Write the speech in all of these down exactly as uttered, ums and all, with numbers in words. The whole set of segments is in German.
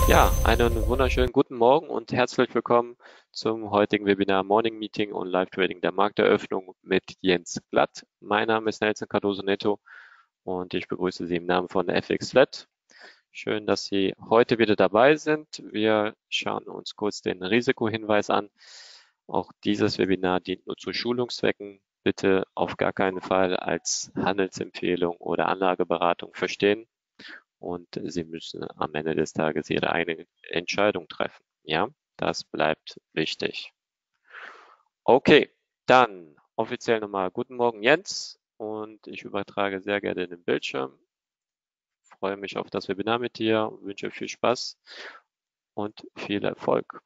Ja, einen wunderschönen guten Morgen und herzlich willkommen zum heutigen Webinar Morning Meeting und Live Trading der Markteröffnung mit Jens Glatt. Mein Name ist Nelson Cardoso Neto und ich begrüße Sie im Namen von F X Flat. Schön, dass Sie heute wieder dabei sind. Wir schauen uns kurz den Risikohinweis an. Auch dieses Webinar dient nur zu Schulungszwecken. Bitte auf gar keinen Fall als Handelsempfehlung oder Anlageberatung verstehen. Und Sie müssen am Ende des Tages Ihre eigene Entscheidung treffen. Ja, das bleibt wichtig. Okay, dann offiziell nochmal guten Morgen, Jens. Und ich übertrage sehr gerne den Bildschirm. Freue mich auf das Webinar mit dir, wünsche viel Spaß und viel Erfolg.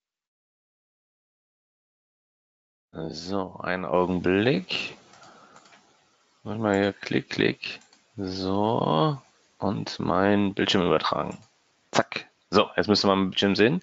So, einen Augenblick. Mach mal hier Klick, Klick. So, und mein Bildschirm übertragen. Zack. So, jetzt müsste man mein Bildschirm sehen.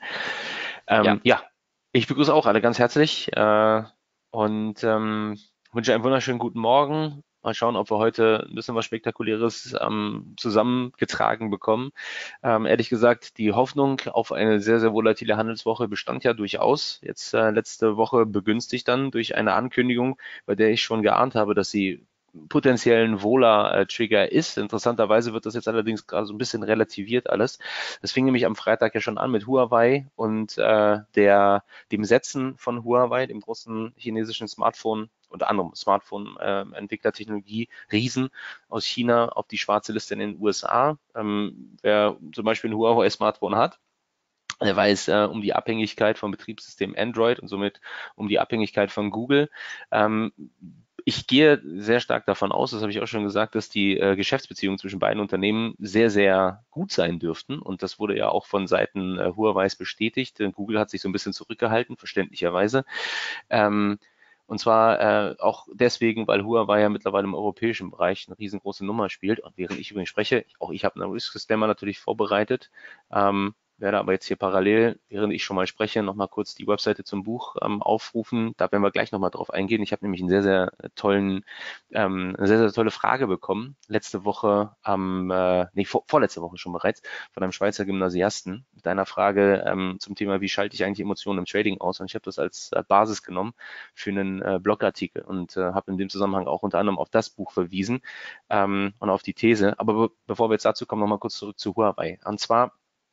Ja, Ähm, ja, ich begrüße auch alle ganz herzlich äh, und ähm, wünsche einen wunderschönen guten Morgen. Mal schauen, ob wir heute ein bisschen was Spektakuläres ähm, zusammengetragen bekommen. Ähm, ehrlich gesagt, die Hoffnung auf eine sehr, sehr volatile Handelswoche bestand ja durchaus. Jetzt äh, letzte Woche begünstigt dann durch eine Ankündigung, bei der ich schon geahnt habe, dass sie potenziellen Vola-Trigger ist. Interessanterweise wird das jetzt allerdings gerade so ein bisschen relativiert alles. Das fing nämlich am Freitag ja schon an mit Huawei und äh, der, dem Setzen von Huawei, dem großen chinesischen Smartphone unter anderem Smartphone-Entwicklertechnologie Riesen aus China auf die schwarze Liste in den U S A. Ähm, wer zum Beispiel ein Huawei-Smartphone hat, der weiß äh, um die Abhängigkeit vom Betriebssystem Android und somit um die Abhängigkeit von Google. Ähm, ich gehe sehr stark davon aus, das habe ich auch schon gesagt, dass die äh, Geschäftsbeziehungen zwischen beiden Unternehmen sehr, sehr gut sein dürften. Und das wurde ja auch von Seiten äh, Huawei's bestätigt. Denn Google hat sich so ein bisschen zurückgehalten, verständlicherweise. Ähm, und zwar äh, auch deswegen, weil Huawei ja mittlerweile im europäischen Bereich eine riesengroße Nummer spielt. Und während ich übrigens spreche, auch ich habe einen Risk-Disclaimer natürlich vorbereitet. Ähm, werde aber jetzt hier parallel, während ich schon mal spreche, nochmal kurz die Webseite zum Buch ähm, aufrufen. Da werden wir gleich nochmal drauf eingehen. Ich habe nämlich einen sehr, sehr tollen, ähm, eine sehr, sehr tolle Frage bekommen. Letzte Woche, am, äh, nee, vor, vorletzte Woche schon bereits, von einem Schweizer Gymnasiasten mit einer Frage ähm, zum Thema, wie schalte ich eigentlich Emotionen im Trading aus? Und ich habe das als äh, Basis genommen für einen äh, Blogartikel und äh, habe in dem Zusammenhang auch unter anderem auf das Buch verwiesen ähm, und auf die These. Aber be bevor wir jetzt dazu kommen, nochmal kurz zurück zu Huawei. Und zwar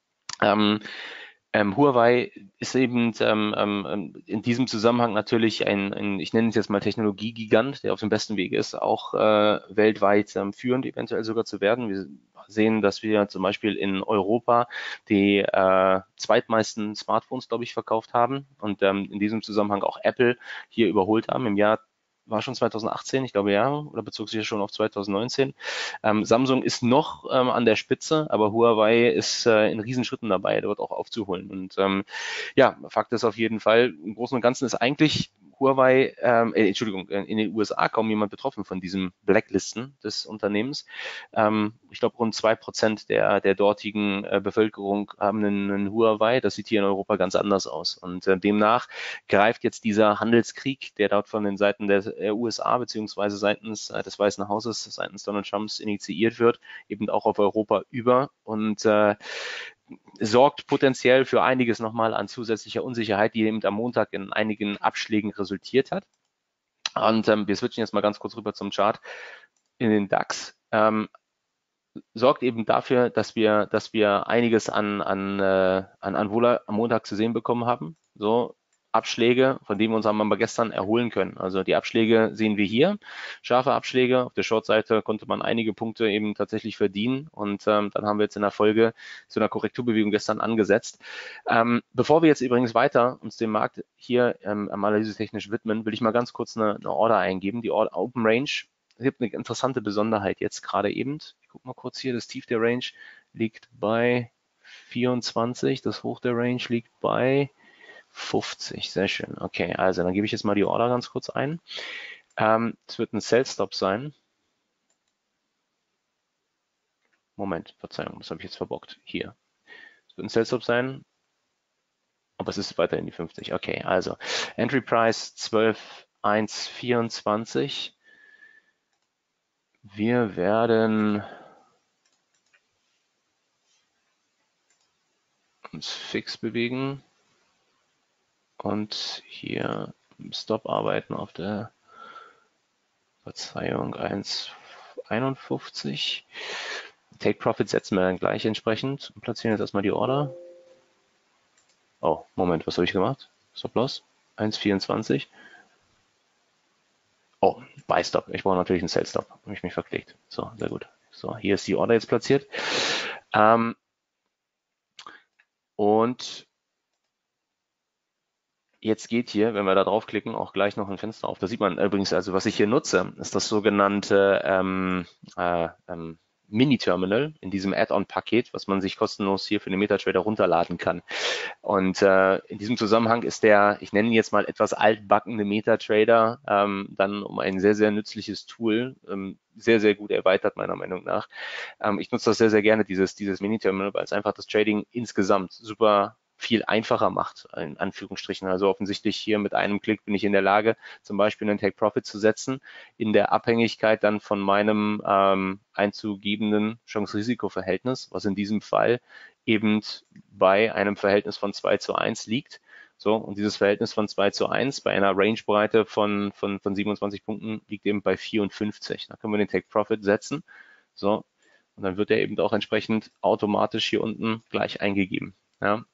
ähm, ähm, Huawei ist eben ähm, ähm, in diesem Zusammenhang natürlich ein, ein, ich nenne es jetzt mal Technologiegigant, der auf dem besten Weg ist, auch äh, weltweit ähm, führend eventuell sogar zu werden. Wir sehen, dass wir zum Beispiel in Europa die äh, zweitmeisten Smartphones, glaube ich, verkauft haben und ähm, in diesem Zusammenhang auch Apple hier überholt haben. Im Jahr war schon zweitausendachtzehn, ich glaube ja, oder bezog sich ja schon auf zweitausendneunzehn. Ähm, Samsung ist noch ähm, an der Spitze, aber Huawei ist äh, in Riesenschritten dabei, dort auch aufzuholen. Und ähm, ja, Fakt ist auf jeden Fall, im Großen und Ganzen ist eigentlich Huawei, ähm, äh, Entschuldigung, in den U S A kaum jemand betroffen von diesem Blacklisten des Unternehmens. Ähm, ich glaube, rund zwei Prozent der, der dortigen äh, Bevölkerung haben einen, einen Huawei. Das sieht hier in Europa ganz anders aus. Und äh, demnach greift jetzt dieser Handelskrieg, der dort von den Seiten der U S A beziehungsweise seitens äh, des Weißen Hauses, seitens Donald Trumps initiiert wird, eben auch auf Europa über und äh, sorgt potenziell für einiges nochmal an zusätzlicher Unsicherheit, die eben am Montag in einigen Abschlägen resultiert hat. Und ähm, wir switchen jetzt mal ganz kurz rüber zum Chart in den DAX. Ähm, sorgt eben dafür, dass wir, dass wir einiges an, an, äh, an, an Wohler am Montag zu sehen bekommen haben. So Abschläge, von denen wir uns aber gestern erholen können. Also die Abschläge sehen wir hier, scharfe Abschläge. Auf der Short-Seite konnte man einige Punkte eben tatsächlich verdienen und ähm, dann haben wir jetzt in der Folge zu einer Korrekturbewegung gestern angesetzt. Ähm, bevor wir jetzt übrigens weiter uns dem Markt hier ähm, analysetechnisch widmen, will ich mal ganz kurz eine, eine Order eingeben. Die Order Open Range. Es gibt eine interessante Besonderheit jetzt gerade eben. Ich gucke mal kurz hier, das Tief der Range liegt bei vierundzwanzig, das Hoch der Range liegt bei fünfzig. Sehr schön. Okay, also dann gebe ich jetzt mal die Order ganz kurz ein. Ähm, es wird ein Sell-Stop sein. Moment, Verzeihung, das habe ich jetzt verbockt. Hier. Es wird ein Sell-Stop sein, aber es ist weiterhin die fünfzig. Okay, also Entry Price zwölf Komma eins vierundzwanzig. Wir werden uns fix bewegen und hier im Stop arbeiten auf der, Verzeihung, eins einundfünfzig. Take Profit setzen wir dann gleich entsprechend und platzieren jetzt erstmal die Order. Oh, Moment, was habe ich gemacht? Stop Loss, eins vierundzwanzig. Oh, Buy Stop. Ich brauche natürlich einen Sell Stop. Habe ich mich verklickt. So, sehr gut. So, hier ist die Order jetzt platziert. Ähm, und jetzt geht hier, wenn wir da draufklicken, auch gleich noch ein Fenster auf. Da sieht man übrigens, also was ich hier nutze, ist das sogenannte ähm, äh, ähm, Mini-Terminal in diesem Add-on-Paket, was man sich kostenlos hier für den MetaTrader runterladen kann. Und äh, in diesem Zusammenhang ist der, ich nenne ihn jetzt mal etwas altbackene MetaTrader, ähm, dann um ein sehr, sehr nützliches Tool, ähm, sehr, sehr gut erweitert, meiner Meinung nach. Ähm, ich nutze das sehr, sehr gerne, dieses, dieses Mini-Terminal, weil es einfach das Trading insgesamt super viel einfacher macht, in Anführungsstrichen. Also offensichtlich hier mit einem Klick bin ich in der Lage, zum Beispiel einen Take Profit zu setzen, in der Abhängigkeit dann von meinem ähm, einzugebenden Chance-Risiko-Verhältnis, was in diesem Fall eben bei einem Verhältnis von zwei zu eins liegt. So, und dieses Verhältnis von zwei zu eins bei einer Rangebreite von, von, von siebenundzwanzig Punkten liegt eben bei vierundfünfzig. Da können wir den Take Profit setzen. So, und dann wird er eben auch entsprechend automatisch hier unten gleich eingegeben. Ja.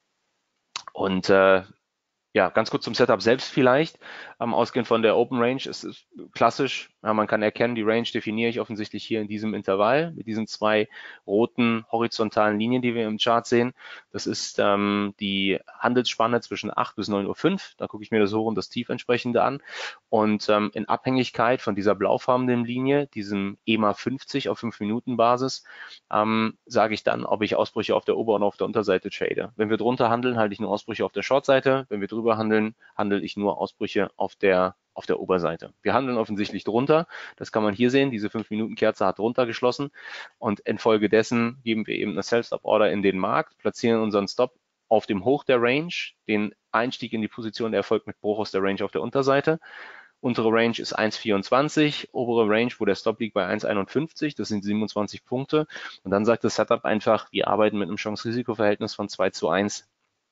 Und äh, ja, ganz kurz zum Setup selbst vielleicht. Ähm, ausgehend von der Open Range ist es klassisch. Ja, man kann erkennen, die Range definiere ich offensichtlich hier in diesem Intervall mit diesen zwei roten horizontalen Linien, die wir im Chart sehen. Das ist ähm, die Handelsspanne zwischen acht bis neun Uhr fünf. Da gucke ich mir das Hoch und das Tief entsprechende an. Und ähm, in Abhängigkeit von dieser blaufarbenen Linie, diesem E M A fünfzig auf fünf Minuten Basis, ähm, sage ich dann, ob ich Ausbrüche auf der Ober- und auf der Unterseite trade. Wenn wir drunter handeln, halte ich nur Ausbrüche auf der Short-Seite. Wenn wir drüber handeln, handle ich nur Ausbrüche auf der auf der Oberseite. Wir handeln offensichtlich drunter. Das kann man hier sehen. Diese fünf Minuten Kerze hat drunter geschlossen. Und infolgedessen geben wir eben eine Sell-Stop-Order in den Markt, platzieren unseren Stop auf dem Hoch der Range. Den Einstieg in die Position erfolgt mit Bruch aus der Range auf der Unterseite. Untere Range ist eins vierundzwanzig, obere Range, wo der Stop liegt, bei eins einundfünfzig, das sind siebenundzwanzig Punkte. Und dann sagt das Setup einfach, wir arbeiten mit einem Chance-Risiko-Verhältnis von zwei zu eins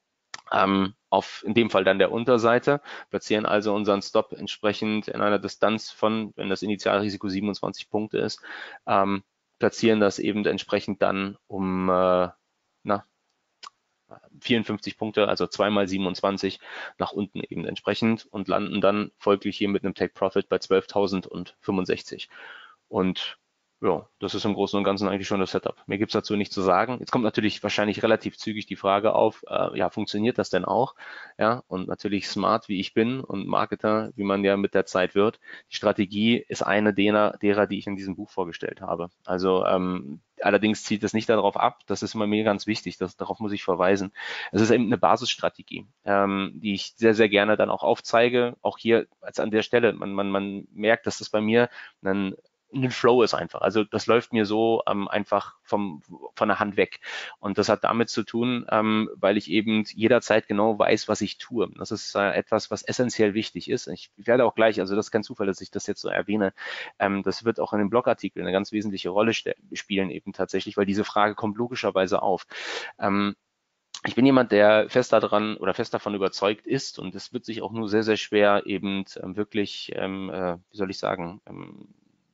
ähm, auf in dem Fall dann der Unterseite, platzieren also unseren Stop entsprechend in einer Distanz von, wenn das Initialrisiko siebenundzwanzig Punkte ist, ähm, platzieren das eben entsprechend dann um äh, na, vierundfünfzig Punkte, also zweimal siebenundzwanzig nach unten eben entsprechend und landen dann folglich hier mit einem Take Profit bei zwölftausendfünfundsechzig. Und ja, das ist im Großen und Ganzen eigentlich schon das Setup. Mehr gibt's dazu nicht zu sagen. Jetzt kommt natürlich wahrscheinlich relativ zügig die Frage auf, äh, ja, funktioniert das denn auch? Ja, und natürlich smart, wie ich bin und Marketer, wie man ja mit der Zeit wird. Die Strategie ist eine derer, derer die ich in diesem Buch vorgestellt habe. Also ähm, allerdings zielt es nicht darauf ab, das ist immer mir ganz wichtig, das, darauf muss ich verweisen. Es ist eben eine Basisstrategie, ähm, die ich sehr, sehr gerne dann auch aufzeige. Auch hier als an der Stelle, man, man, man merkt, dass das bei mir ein ein Flow ist einfach. Also das läuft mir so ähm, einfach vom, von der Hand weg. Und das hat damit zu tun, ähm, weil ich eben jederzeit genau weiß, was ich tue. Das ist äh, etwas, was essentiell wichtig ist. Ich werde auch gleich, also das ist kein Zufall, dass ich das jetzt so erwähne, ähm, das wird auch in dem Blogartikel eine ganz wesentliche Rolle spielen eben tatsächlich, weil diese Frage kommt logischerweise auf. Ähm, Ich bin jemand, der fest daran oder fest davon überzeugt ist und es wird sich auch nur sehr, sehr schwer eben ähm, wirklich, ähm, äh, wie soll ich sagen, ähm,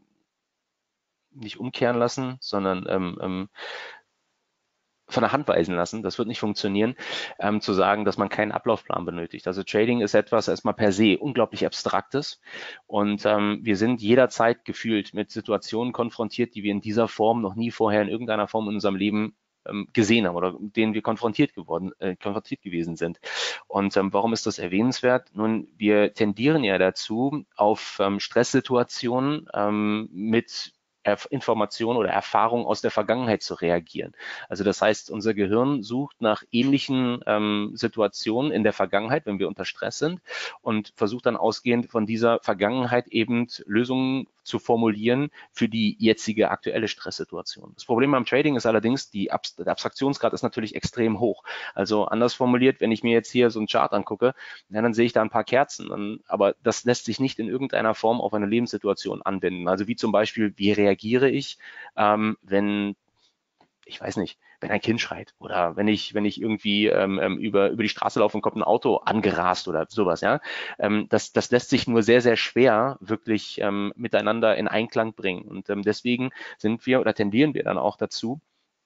nicht umkehren lassen, sondern ähm, ähm, von der Hand weisen lassen. Das wird nicht funktionieren, ähm, zu sagen, dass man keinen Ablaufplan benötigt. Also Trading ist etwas erstmal per se unglaublich Abstraktes und ähm, wir sind jederzeit gefühlt mit Situationen konfrontiert, die wir in dieser Form noch nie vorher in irgendeiner Form in unserem Leben ähm, gesehen haben oder denen wir konfrontiert geworden, äh, konfrontiert gewesen sind. Und ähm, warum ist das erwähnenswert? Nun, wir tendieren ja dazu, auf ähm, Stresssituationen ähm, mit Informationen oder Erfahrungen aus der Vergangenheit zu reagieren. Also das heißt, unser Gehirn sucht nach ähnlichen ähm, Situationen in der Vergangenheit, wenn wir unter Stress sind und versucht dann ausgehend von dieser Vergangenheit eben Lösungen zu formulieren für die jetzige aktuelle Stresssituation. Das Problem beim Trading ist allerdings, die Abs der Abstraktionsgrad ist natürlich extrem hoch. Also anders formuliert, wenn ich mir jetzt hier so einen Chart angucke, ja, dann sehe ich da ein paar Kerzen, dann, aber das lässt sich nicht in irgendeiner Form auf eine Lebenssituation anwenden. Also wie zum Beispiel, wie reagiere ich, ähm, wenn ich weiß nicht, wenn ein Kind schreit oder wenn ich, wenn ich irgendwie ähm, ähm, über, über die Straße laufe und kommt ein Auto angerast oder sowas, ja. Ähm, das, das lässt sich nur sehr, sehr schwer wirklich ähm, miteinander in Einklang bringen. Und ähm, deswegen sind wir oder tendieren wir dann auch dazu,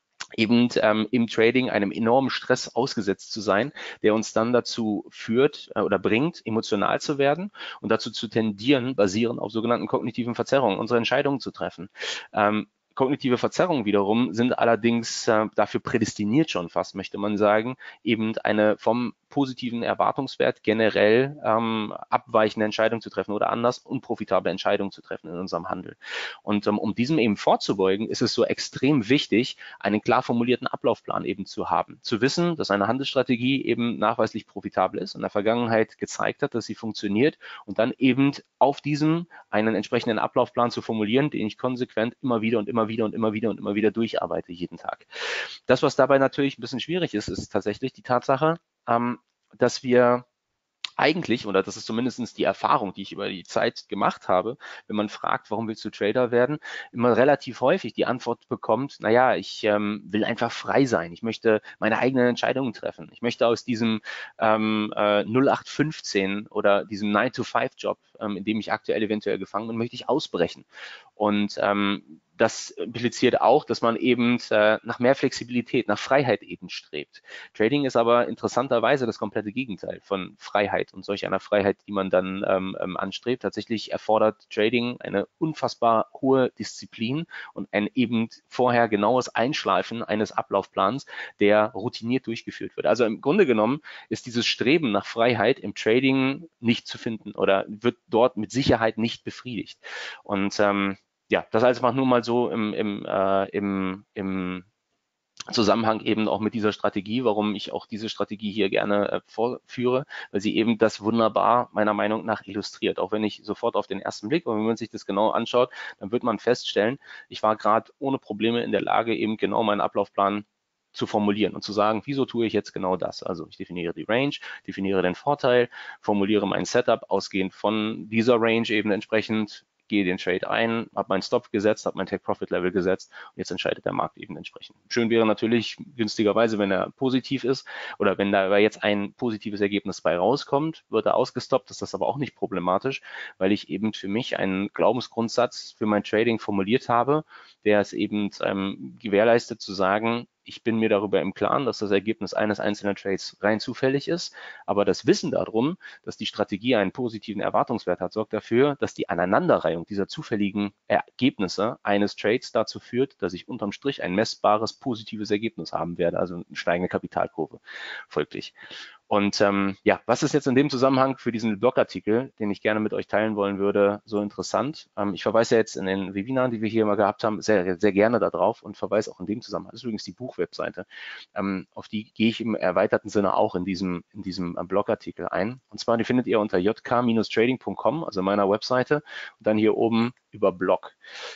eben ähm, im Trading einem enormen Stress ausgesetzt zu sein, der uns dann dazu führt äh, oder bringt, emotional zu werden und dazu zu tendieren, basierend auf sogenannten kognitiven Verzerrungen, unsere Entscheidungen zu treffen. Ähm, Kognitive Verzerrungen wiederum sind allerdings äh, dafür prädestiniert schon fast, möchte man sagen, eben eine vom positiven Erwartungswert generell ähm, abweichende Entscheidung zu treffen oder anders unprofitable Entscheidungen zu treffen in unserem Handel. Und ähm, um diesem eben vorzubeugen, ist es so extrem wichtig, einen klar formulierten Ablaufplan eben zu haben. Zu wissen, dass eine Handelsstrategie eben nachweislich profitabel ist, in der Vergangenheit gezeigt hat, dass sie funktioniert und dann eben auf diesem einen entsprechenden Ablaufplan zu formulieren, den ich konsequent immer wieder und immer wieder und immer wieder und immer wieder durcharbeite jeden Tag. Das, was dabei natürlich ein bisschen schwierig ist, ist tatsächlich die Tatsache, ähm, dass wir eigentlich, oder das ist zumindest die Erfahrung, die ich über die Zeit gemacht habe, wenn man fragt, warum willst du Trader werden, immer relativ häufig die Antwort bekommt, naja, ich ähm, will einfach frei sein, ich möchte meine eigenen Entscheidungen treffen, ich möchte aus diesem ähm, äh, null acht fünfzehn oder diesem nine to five Job, ähm, in dem ich aktuell eventuell gefangen bin, möchte ich ausbrechen. Und ähm, das impliziert auch, dass man eben äh, nach mehr Flexibilität, nach Freiheit eben strebt. Trading ist aber interessanterweise das komplette Gegenteil von Freiheit und solch einer Freiheit, die man dann ähm, ähm, anstrebt. Tatsächlich erfordert Trading eine unfassbar hohe Disziplin und ein eben vorher genaues Einschleifen eines Ablaufplans, der routiniert durchgeführt wird. Also im Grunde genommen ist dieses Streben nach Freiheit im Trading nicht zu finden oder wird dort mit Sicherheit nicht befriedigt. Und ähm, ja, das einfach nur mal so im, im, äh, im, im Zusammenhang eben auch mit dieser Strategie, warum ich auch diese Strategie hier gerne äh, vorführe, weil sie eben das wunderbar meiner Meinung nach illustriert. Auch wenn ich sofort auf den ersten Blick, und wenn man sich das genau anschaut, dann wird man feststellen, ich war gerade ohne Probleme in der Lage, eben genau meinen Ablaufplan zu formulieren und zu sagen, wieso tue ich jetzt genau das? Also ich definiere die Range, definiere den Vorteil, formuliere mein Setup ausgehend von dieser Range eben entsprechend, gehe den Trade ein, habe meinen Stop gesetzt, habe mein Take-Profit-Level gesetzt und jetzt entscheidet der Markt eben entsprechend. Schön wäre natürlich günstigerweise, wenn er positiv ist oder wenn da jetzt ein positives Ergebnis bei rauskommt, wird er ausgestoppt, ist das aber auch nicht problematisch, weil ich eben für mich einen Glaubensgrundsatz für mein Trading formuliert habe, der es eben ähm, gewährleistet zu sagen, ich bin mir darüber im Klaren, dass das Ergebnis eines einzelnen Trades rein zufällig ist, aber das Wissen darum, dass die Strategie einen positiven Erwartungswert hat, sorgt dafür, dass die Aneinanderreihung dieser zufälligen Ergebnisse eines Trades dazu führt, dass ich unterm Strich ein messbares positives Ergebnis haben werde, also eine steigende Kapitalkurve folglich. Und ähm, ja, was ist jetzt in dem Zusammenhang für diesen Blogartikel, den ich gerne mit euch teilen wollen würde, so interessant? Ähm, ich verweise ja jetzt in den Webinaren, die wir hier immer gehabt haben, sehr, sehr gerne darauf und verweise auch in dem Zusammenhang. Das ist übrigens die Buchwebseite. Ähm, auf die gehe ich im erweiterten Sinne auch in diesem, in diesem ähm, Blogartikel ein. Und zwar, die findet ihr unter j k Trading punkt com, also meiner Webseite, und dann hier oben über Blog.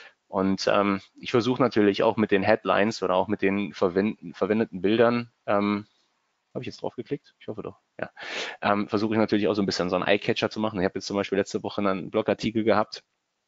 Und ähm, ich versuche natürlich auch mit den Headlines oder auch mit den verwendeten, verwendeten Bildern, ähm, habe ich jetzt drauf geklickt? Ich hoffe doch. Ja. Ähm, versuche ich natürlich auch so ein bisschen so einen Eye-Catcher zu machen. Ich habe jetzt zum Beispiel letzte Woche einen Blogartikel gehabt,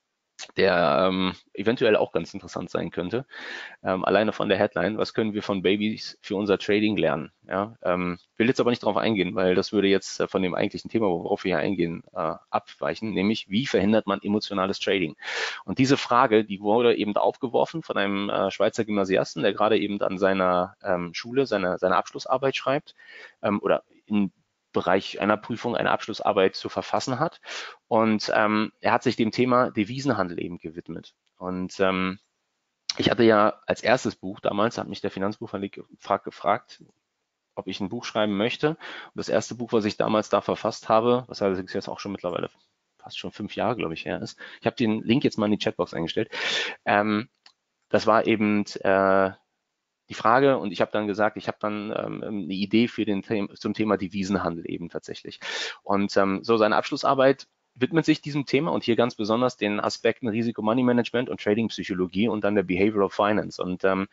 der ähm, eventuell auch ganz interessant sein könnte. Ähm, alleine von der Headline, was können wir von Babys für unser Trading lernen? Ja, ähm, will jetzt aber nicht darauf eingehen, weil das würde jetzt äh, von dem eigentlichen Thema, worauf wir hier eingehen, äh, abweichen, nämlich wie verhindert man emotionales Trading? Und diese Frage, die wurde eben aufgeworfen von einem äh, Schweizer Gymnasiasten, der gerade eben an seiner ähm, Schule seine, seine Abschlussarbeit schreibt ähm, oder in Bereich einer Prüfung eine Abschlussarbeit zu verfassen hat. Und ähm, er hat sich dem Thema Devisenhandel eben gewidmet. Und ähm, ich hatte ja als erstes Buch damals, hat mich der Finanzbuchverlag gefragt, gefragt, ob ich ein Buch schreiben möchte. Und das erste Buch, was ich damals da verfasst habe, was allerdings jetzt auch schon mittlerweile fast schon fünf Jahre, glaube ich, her ist. Ich habe den Link jetzt mal in die Chatbox eingestellt. Ähm, das war eben äh, die Frage und ich habe dann gesagt, ich habe dann ähm, eine Idee für den zum Thema Devisenhandel eben tatsächlich. Und ähm, so seine Abschlussarbeit widmet sich diesem Thema und hier ganz besonders den Aspekten Risiko Money Management und Trading Psychologie und dann der Behavioral Finance. Und ähm,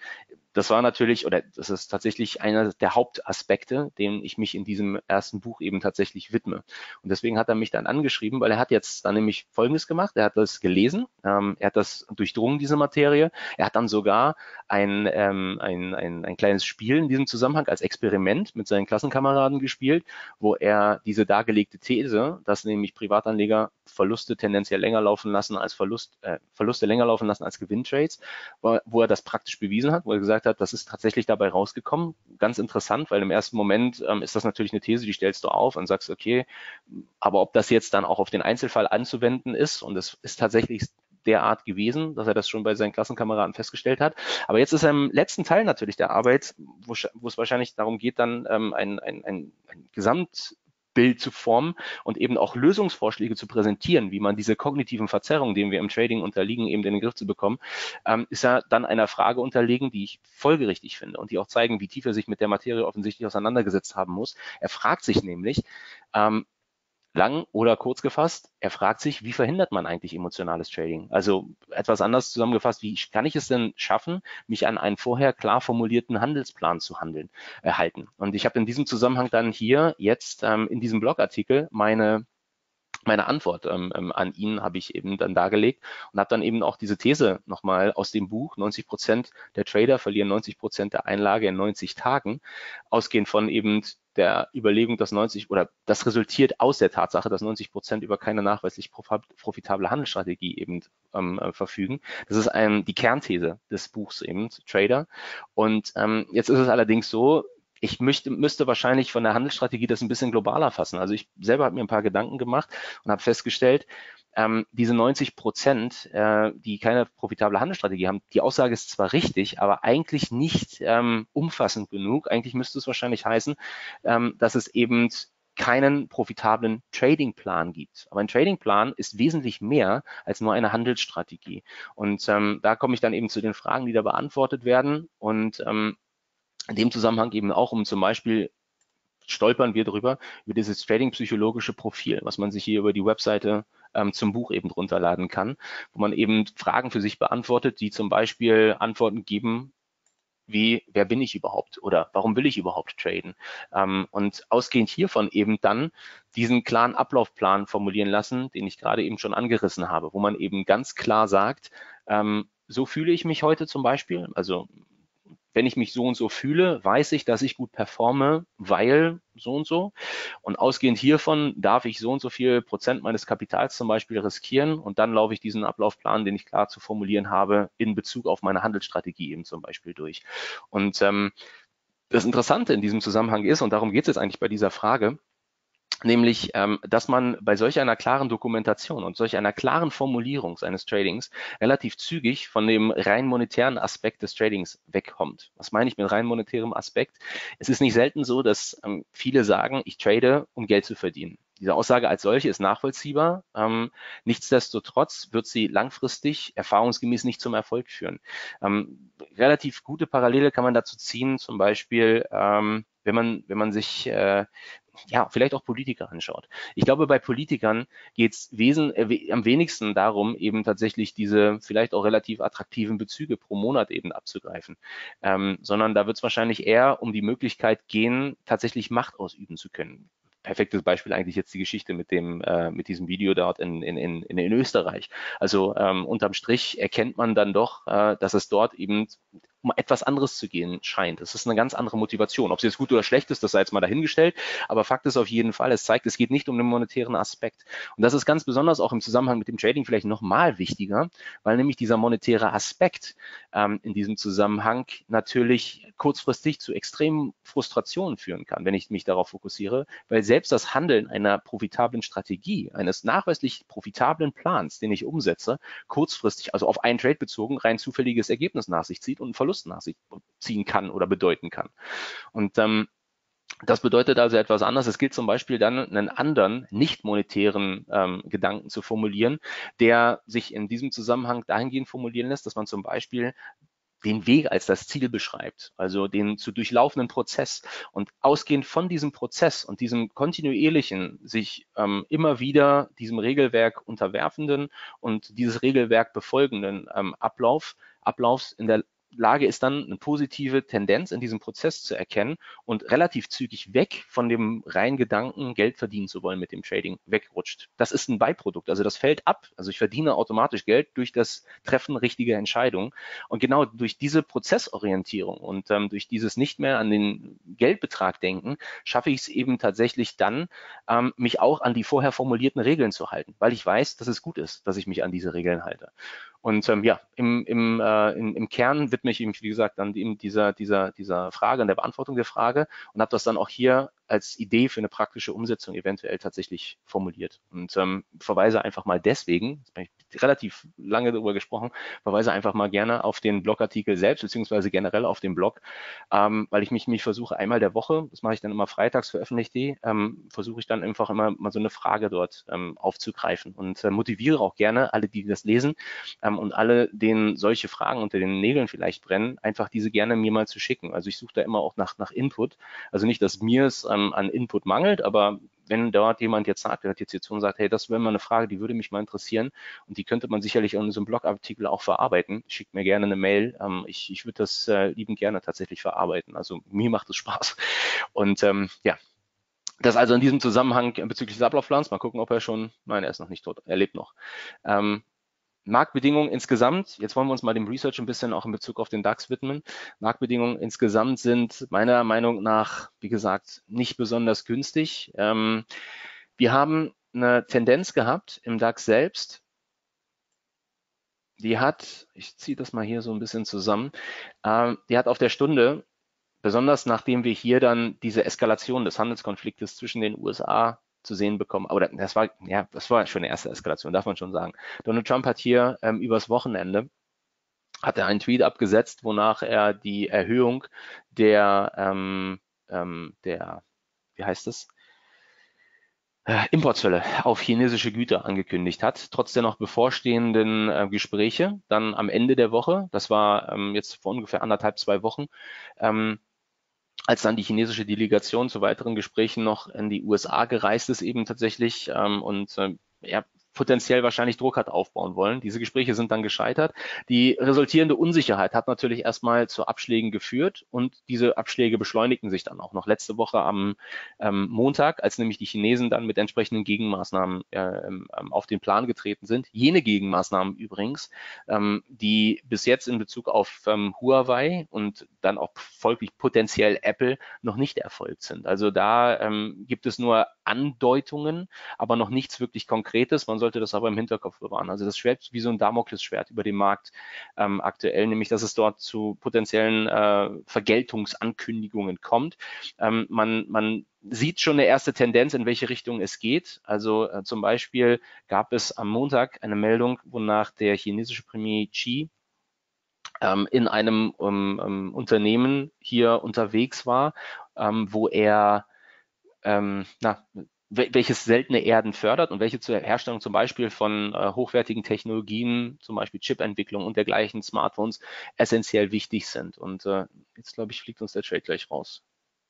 das war natürlich, oder das ist tatsächlich einer der Hauptaspekte, denen ich mich in diesem ersten Buch eben tatsächlich widme. Und deswegen hat er mich dann angeschrieben, weil er hat jetzt dann nämlich Folgendes gemacht. Er hat das gelesen, ähm, er hat das durchdrungen, diese Materie. Er hat dann sogar ein, ähm, ein, ein, ein kleines Spiel in diesem Zusammenhang als Experiment mit seinen Klassenkameraden gespielt, wo er diese dargelegte These, dass nämlich Privatanleger Verluste tendenziell länger laufen lassen als Verlust, äh, Verluste länger laufen lassen als Gewinntrades, wo, wo er das praktisch bewiesen hat, wo er gesagt hat, das ist tatsächlich dabei rausgekommen. Ganz interessant, weil im ersten Moment ähm, ist das natürlich eine These, die stellst du auf und sagst, okay, aber ob das jetzt dann auch auf den Einzelfall anzuwenden ist, und es ist tatsächlich derart gewesen, dass er das schon bei seinen Klassenkameraden festgestellt hat. Aber jetzt ist er im letzten Teil natürlich der Arbeit, wo, wo es wahrscheinlich darum geht, dann ähm, ein, ein, ein, ein Gesamtbild zu formen und eben auch Lösungsvorschläge zu präsentieren, wie man diese kognitiven Verzerrungen, denen wir im Trading unterliegen, eben in den Griff zu bekommen, ähm, ist er dann einer Frage unterlegen, die ich folgerichtig finde und die auch zeigen, wie tief er sich mit der Materie offensichtlich auseinandergesetzt haben muss. Er fragt sich nämlich, ähm, lang oder kurz gefasst, er fragt sich, wie verhindert man eigentlich emotionales Trading? Also etwas anders zusammengefasst, wie kann ich es denn schaffen, mich an einen vorher klar formulierten Handelsplan zu handeln, äh, halten? Und ich habe in diesem Zusammenhang dann hier jetzt ähm, in diesem Blogartikel meine meine Antwort ähm, ähm, an ihn habe ich eben dann dargelegt und habe dann eben auch diese These nochmal aus dem Buch, neunzig Prozent der Trader verlieren neunzig Prozent der Einlage in neunzig Tagen, ausgehend von eben der Überlegung, dass neunzig oder das resultiert aus der Tatsache, dass neunzig Prozent über keine nachweislich profitable Handelsstrategie eben ähm, äh, verfügen. Das ist ein, die Kernthese des Buchs eben, Trader. Und ähm, jetzt ist es allerdings so, ich möchte, müsste wahrscheinlich von der Handelsstrategie das ein bisschen globaler fassen. Also ich selber habe mir ein paar Gedanken gemacht und habe festgestellt, ähm, diese neunzig Prozent, äh, die keine profitable Handelsstrategie haben, die Aussage ist zwar richtig, aber eigentlich nicht ähm, umfassend genug. Eigentlich müsste es wahrscheinlich heißen, ähm, dass es eben keinen profitablen Tradingplan gibt. Aber ein Tradingplan ist wesentlich mehr als nur eine Handelsstrategie. Und ähm, da komme ich dann eben zu den Fragen, die da beantwortet werden. Und ähm, in dem Zusammenhang eben auch, um zum Beispiel stolpern wir drüber, über dieses Trading-psychologische Profil, was man sich hier über die Webseite ähm, zum Buch eben runterladen kann, wo man eben Fragen für sich beantwortet, die zum Beispiel Antworten geben, wie, wer bin ich überhaupt oder warum will ich überhaupt traden? Ähm, und ausgehend hiervon eben dann diesen klaren Ablaufplan formulieren lassen, den ich gerade eben schon angerissen habe, wo man eben ganz klar sagt, ähm, so fühle ich mich heute zum Beispiel, also wenn ich mich so und so fühle, weiß ich, dass ich gut performe, weil so und so. Und ausgehend hiervon darf ich so und so viel Prozent meines Kapitals zum Beispiel riskieren und dann laufe ich diesen Ablaufplan, den ich klar zu formulieren habe, in Bezug auf meine Handelsstrategie eben zum Beispiel durch. Und ähm, das Interessante in diesem Zusammenhang ist, und darum geht es jetzt eigentlich bei dieser Frage, nämlich, ähm, dass man bei solch einer klaren Dokumentation und solch einer klaren Formulierung seines Tradings relativ zügig von dem rein monetären Aspekt des Tradings wegkommt. Was meine ich mit rein monetärem Aspekt? Es ist nicht selten so, dass ähm, viele sagen, ich trade, um Geld zu verdienen. Diese Aussage als solche ist nachvollziehbar. Ähm, nichtsdestotrotz wird sie langfristig erfahrungsgemäß nicht zum Erfolg führen. Ähm, relativ gute Parallele kann man dazu ziehen, zum Beispiel, ähm, wenn man, wenn man sich äh, ja, vielleicht auch Politiker anschaut. Ich glaube, bei Politikern geht es äh, am wenigsten darum, eben tatsächlich diese vielleicht auch relativ attraktiven Bezüge pro Monat eben abzugreifen, ähm, sondern da wird es wahrscheinlich eher um die Möglichkeit gehen, tatsächlich Macht ausüben zu können. Perfektes Beispiel eigentlich jetzt die Geschichte mit dem äh, mit diesem Video dort in, in, in, in Österreich. Also ähm, unterm Strich erkennt man dann doch, äh, dass es dort eben um etwas anderes zu gehen scheint. Es ist eine ganz andere Motivation. Ob sie jetzt gut oder schlecht ist, das sei jetzt mal dahingestellt. Aber Fakt ist auf jeden Fall, es zeigt, es geht nicht um den monetären Aspekt. Und das ist ganz besonders auch im Zusammenhang mit dem Trading vielleicht nochmal wichtiger, weil nämlich dieser monetäre Aspekt ähm, in diesem Zusammenhang natürlich kurzfristig zu extremen Frustrationen führen kann, wenn ich mich darauf fokussiere, weil selbst das Handeln einer profitablen Strategie, eines nachweislich profitablen Plans, den ich umsetze, kurzfristig, also auf einen Trade bezogen, rein zufälliges Ergebnis nach sich zieht und einen Verlust nach sich ziehen kann oder bedeuten kann. Und ähm, das bedeutet also etwas anderes. Es gilt zum Beispiel dann, einen anderen, nicht monetären ähm, Gedanken zu formulieren, der sich in diesem Zusammenhang dahingehend formulieren lässt, dass man zum Beispiel den Weg als das Ziel beschreibt, also den zu durchlaufenden Prozess. Und ausgehend von diesem Prozess und diesem kontinuierlichen, sich ähm, immer wieder diesem Regelwerk unterwerfenden und dieses Regelwerk befolgenden ähm, Ablauf, Ablaufs in der Lage ist dann eine positive Tendenz in diesem Prozess zu erkennen und relativ zügig weg von dem reinen Gedanken, Geld verdienen zu wollen mit dem Trading, wegrutscht. Das ist ein Beiprodukt, also das fällt ab. Also ich verdiene automatisch Geld durch das Treffen richtiger Entscheidungen. Und genau durch diese Prozessorientierung und ähm, durch dieses nicht mehr an den Geldbetrag denken, schaffe ich es eben tatsächlich dann, ähm, mich auch an die vorher formulierten Regeln zu halten, weil ich weiß, dass es gut ist, dass ich mich an diese Regeln halte. Und ähm, ja, im, im, äh, im, im Kern widme ich mich, wie gesagt, dann eben dieser, dieser, dieser Frage, an der Beantwortung der Frage und habe das dann auch hier als Idee für eine praktische Umsetzung eventuell tatsächlich formuliert. Und ähm, verweise einfach mal deswegen, jetzt bin ich relativ lange darüber gesprochen, verweise einfach mal gerne auf den Blogartikel selbst, beziehungsweise generell auf den Blog, ähm, weil ich mich, mich versuche, einmal der Woche, das mache ich dann immer freitags, veröffentliche die, ähm, versuche ich dann einfach immer mal so eine Frage dort ähm, aufzugreifen und äh, motiviere auch gerne alle, die das lesen, ähm, und alle, denen solche Fragen unter den Nägeln vielleicht brennen, einfach diese gerne mir mal zu schicken. Also ich suche da immer auch nach, nach Input. Also nicht, dass mir es ähm, an Input mangelt, aber wenn dort jemand jetzt sagt, der hat jetzt hier zu und sagt, hey, das wäre mal eine Frage, die würde mich mal interessieren und die könnte man sicherlich in so einem Blogartikel auch verarbeiten, schickt mir gerne eine Mail. Ähm, ich ich würde das äh, liebend gerne tatsächlich verarbeiten. Also mir macht es Spaß. Und ähm, ja, das also in diesem Zusammenhang bezüglich des Ablaufplans, mal gucken, ob er schon, nein, er ist noch nicht tot, er lebt noch. Ähm, Marktbedingungen insgesamt, jetzt wollen wir uns mal dem Research ein bisschen auch in Bezug auf den DAX widmen. Marktbedingungen insgesamt sind meiner Meinung nach, wie gesagt, nicht besonders günstig. Ähm, wir haben eine Tendenz gehabt im DAX selbst, die hat, ich ziehe das mal hier so ein bisschen zusammen, ähm, die hat auf der Stunde, besonders nachdem wir hier dann diese Eskalation des Handelskonfliktes zwischen den U S A zu sehen bekommen. Aber das war, ja, das war schon eine erste Eskalation, darf man schon sagen. Donald Trump hat hier ähm, übers Wochenende hat er einen Tweet abgesetzt, wonach er die Erhöhung der, ähm, ähm, der, wie heißt es, äh, Importzölle auf chinesische Güter angekündigt hat, trotz der noch bevorstehenden äh, Gespräche. Dann am Ende der Woche, das war ähm, jetzt vor ungefähr anderthalb, zwei Wochen, ähm, als dann die chinesische Delegation zu weiteren Gesprächen noch in die U S A gereist ist, eben tatsächlich ähm, und äh, ja, potenziell wahrscheinlich Druck hat aufbauen wollen. Diese Gespräche sind dann gescheitert. Die resultierende Unsicherheit hat natürlich erstmal zu Abschlägen geführt und diese Abschläge beschleunigten sich dann auch noch letzte Woche am ähm, Montag, als nämlich die Chinesen dann mit entsprechenden Gegenmaßnahmen äh, ähm, auf den Plan getreten sind. Jene Gegenmaßnahmen übrigens, ähm, die bis jetzt in Bezug auf ähm, Huawei und dann auch folglich potenziell Apple noch nicht erfolgt sind. Also da ähm, gibt es nur Andeutungen, aber noch nichts wirklich Konkretes. Man sollte das aber im Hinterkopf bewahren. Also das Schwert wie so ein Damoklesschwert über dem Markt ähm, aktuell, nämlich dass es dort zu potenziellen äh, Vergeltungsankündigungen kommt. Ähm, man, man sieht schon eine erste Tendenz, in welche Richtung es geht. Also äh, zum Beispiel gab es am Montag eine Meldung, wonach der chinesische Premier Xi ähm, in einem um, um, Unternehmen hier unterwegs war, ähm, wo er ähm, na, welches seltene Erden fördert und welche zur Herstellung zum Beispiel von äh, hochwertigen Technologien, zum Beispiel Chipentwicklung und dergleichen Smartphones essentiell wichtig sind. Und äh, jetzt, glaube ich, fliegt uns der Trade gleich raus.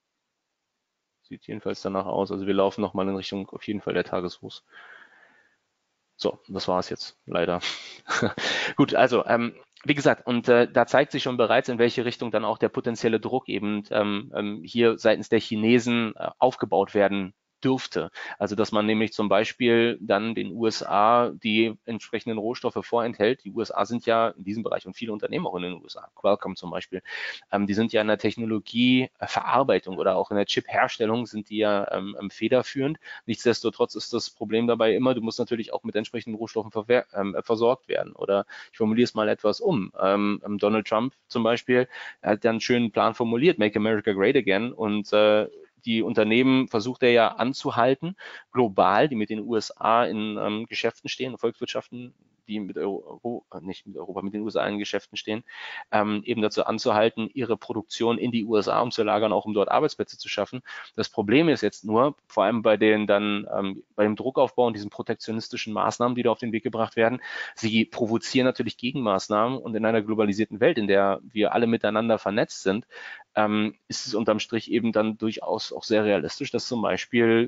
Sieht jedenfalls danach aus. Also wir laufen nochmal in Richtung auf jeden Fall der Tageshochs. So, das war es jetzt, leider. Gut, also ähm, wie gesagt, und äh, da zeigt sich schon bereits, in welche Richtung dann auch der potenzielle Druck eben ähm, hier seitens der Chinesen äh, aufgebaut werden dürfte. Also dass man nämlich zum Beispiel dann den U S A die entsprechenden Rohstoffe vorenthält. Die U S A sind ja in diesem Bereich und viele Unternehmen auch in den U S A, Qualcomm zum Beispiel, ähm, die sind ja in der Technologieverarbeitung oder auch in der Chip-Herstellung sind die ja ähm, federführend. Nichtsdestotrotz ist das Problem dabei immer, du musst natürlich auch mit entsprechenden Rohstoffen ähm, versorgt werden. Oder ich formuliere es mal etwas um. Ähm, Donald Trump zum Beispiel hat ja einen schönen Plan formuliert, Make America Great Again, und äh, die Unternehmen versucht er ja anzuhalten, global, die mit den U S A in ähm, Geschäften stehen, Volkswirtschaften, die mit Euro, nicht mit Europa, mit den U S A in Geschäften stehen, ähm, eben dazu anzuhalten, ihre Produktion in die U S A umzulagern, auch um dort Arbeitsplätze zu schaffen. Das Problem ist jetzt nur, vor allem bei den dann, ähm, bei dem Druckaufbau und diesen protektionistischen Maßnahmen, die da auf den Weg gebracht werden, sie provozieren natürlich Gegenmaßnahmen und in einer globalisierten Welt, in der wir alle miteinander vernetzt sind, ähm, ist es unterm Strich eben dann durchaus auch sehr realistisch, dass zum Beispiel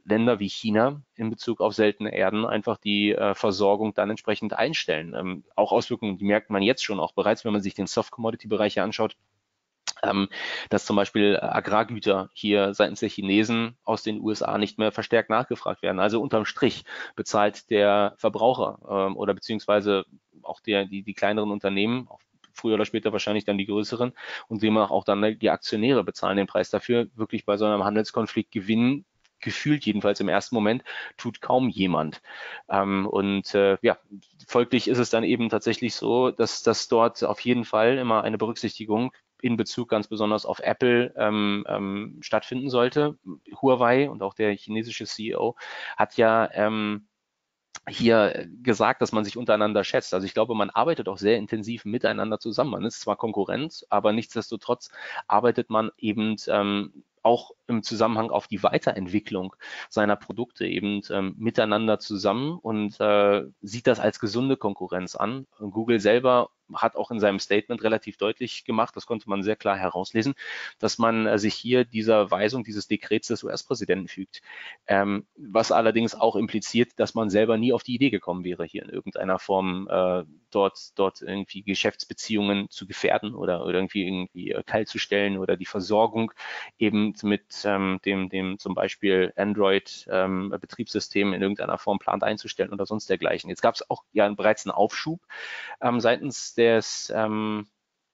Länder wie China in Bezug auf seltene Erden einfach die äh, Versorgung dann entsprechend einstellen. Ähm, auch Auswirkungen, die merkt man jetzt schon auch bereits, wenn man sich den Soft-Commodity-Bereich hier anschaut, ähm, dass zum Beispiel Agrargüter hier seitens der Chinesen aus den U S A nicht mehr verstärkt nachgefragt werden. Also unterm Strich bezahlt der Verbraucher ähm, oder beziehungsweise auch der, die, die kleineren Unternehmen, auch früher oder später wahrscheinlich dann die größeren und demnach auch dann die Aktionäre bezahlen den Preis dafür. Wirklich bei so einem Handelskonflikt gewinnen, gefühlt jedenfalls im ersten Moment, tut kaum jemand. Ähm, und äh, ja, folglich ist es dann eben tatsächlich so, dass das dort auf jeden Fall immer eine Berücksichtigung in Bezug ganz besonders auf Apple ähm, ähm, stattfinden sollte. Huawei und auch der chinesische C E O hat ja ähm, hier gesagt, dass man sich untereinander schätzt. Also ich glaube, man arbeitet auch sehr intensiv miteinander zusammen. Man ist zwar Konkurrenz, aber nichtsdestotrotz arbeitet man eben ähm, auch im Zusammenhang auf die Weiterentwicklung seiner Produkte eben ähm, miteinander zusammen und äh, sieht das als gesunde Konkurrenz an. Und Google selber hat auch in seinem Statement relativ deutlich gemacht, das konnte man sehr klar herauslesen, dass man äh, sich hier dieser Weisung, dieses Dekrets des U S-Präsidenten fügt. Ähm, was allerdings auch impliziert, dass man selber nie auf die Idee gekommen wäre, hier in irgendeiner Form äh, dort, dort irgendwie Geschäftsbeziehungen zu gefährden oder, oder irgendwie irgendwie äh, kaltzustellen oder die Versorgung eben mit ähm, dem, dem zum Beispiel Android-Betriebssystem ähm, in irgendeiner Form plant einzustellen oder sonst dergleichen. Jetzt gab es auch ja bereits einen Aufschub ähm, seitens des, ähm,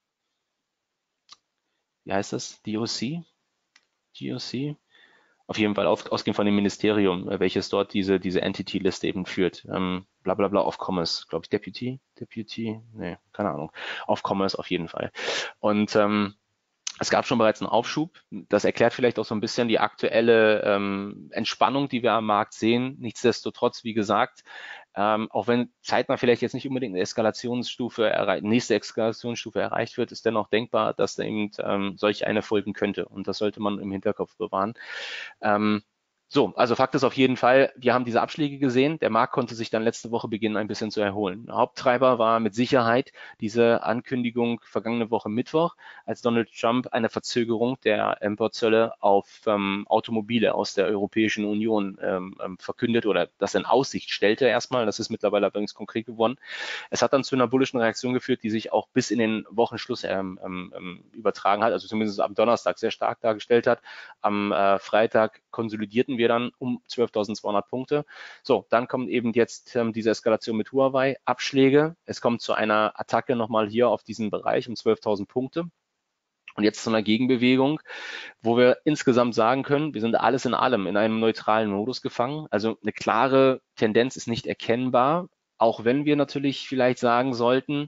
wie heißt das, D O C? G O C? Auf jeden Fall aus, ausgehend von dem Ministerium, äh, welches dort diese, diese Entity-Liste eben führt. Ähm, bla bla bla of Commerce, glaube ich, Deputy? Deputy? Nee, keine Ahnung. Of Commerce auf jeden Fall. Und ähm, es gab schon bereits einen Aufschub. Das erklärt vielleicht auch so ein bisschen die aktuelle ähm, Entspannung, die wir am Markt sehen. Nichtsdestotrotz, wie gesagt, ähm, auch wenn zeitnah vielleicht jetzt nicht unbedingt eine Eskalationsstufe erreicht, nächste Eskalationsstufe erreicht wird, ist dennoch denkbar, dass da eben ähm, solch eine folgen könnte. Und das sollte man im Hinterkopf bewahren. Ähm, so, also Fakt ist auf jeden Fall, wir haben diese Abschläge gesehen. Der Markt konnte sich dann letzte Woche beginnen, ein bisschen zu erholen. Haupttreiber war mit Sicherheit diese Ankündigung vergangene Woche Mittwoch, als Donald Trump eine Verzögerung der Importzölle auf ähm, Automobile aus der Europäischen Union ähm, ähm, verkündet oder das in Aussicht stellte erstmal. Das ist mittlerweile übrigens konkret geworden. Es hat dann zu einer bullischen Reaktion geführt, die sich auch bis in den Wochenschluss ähm, ähm, übertragen hat, also zumindest am Donnerstag sehr stark dargestellt hat. Am äh, Freitag konsolidierten wir dann um zwölftausendzweihundert Punkte. So, dann kommt eben jetzt ähm, diese Eskalation mit Huawei, Abschläge. Es kommt zu einer Attacke nochmal hier auf diesen Bereich um zwölftausend Punkte. Und jetzt zu einer Gegenbewegung, wo wir insgesamt sagen können, wir sind alles in allem in einem neutralen Modus gefangen. Also eine klare Tendenz ist nicht erkennbar, auch wenn wir natürlich vielleicht sagen sollten,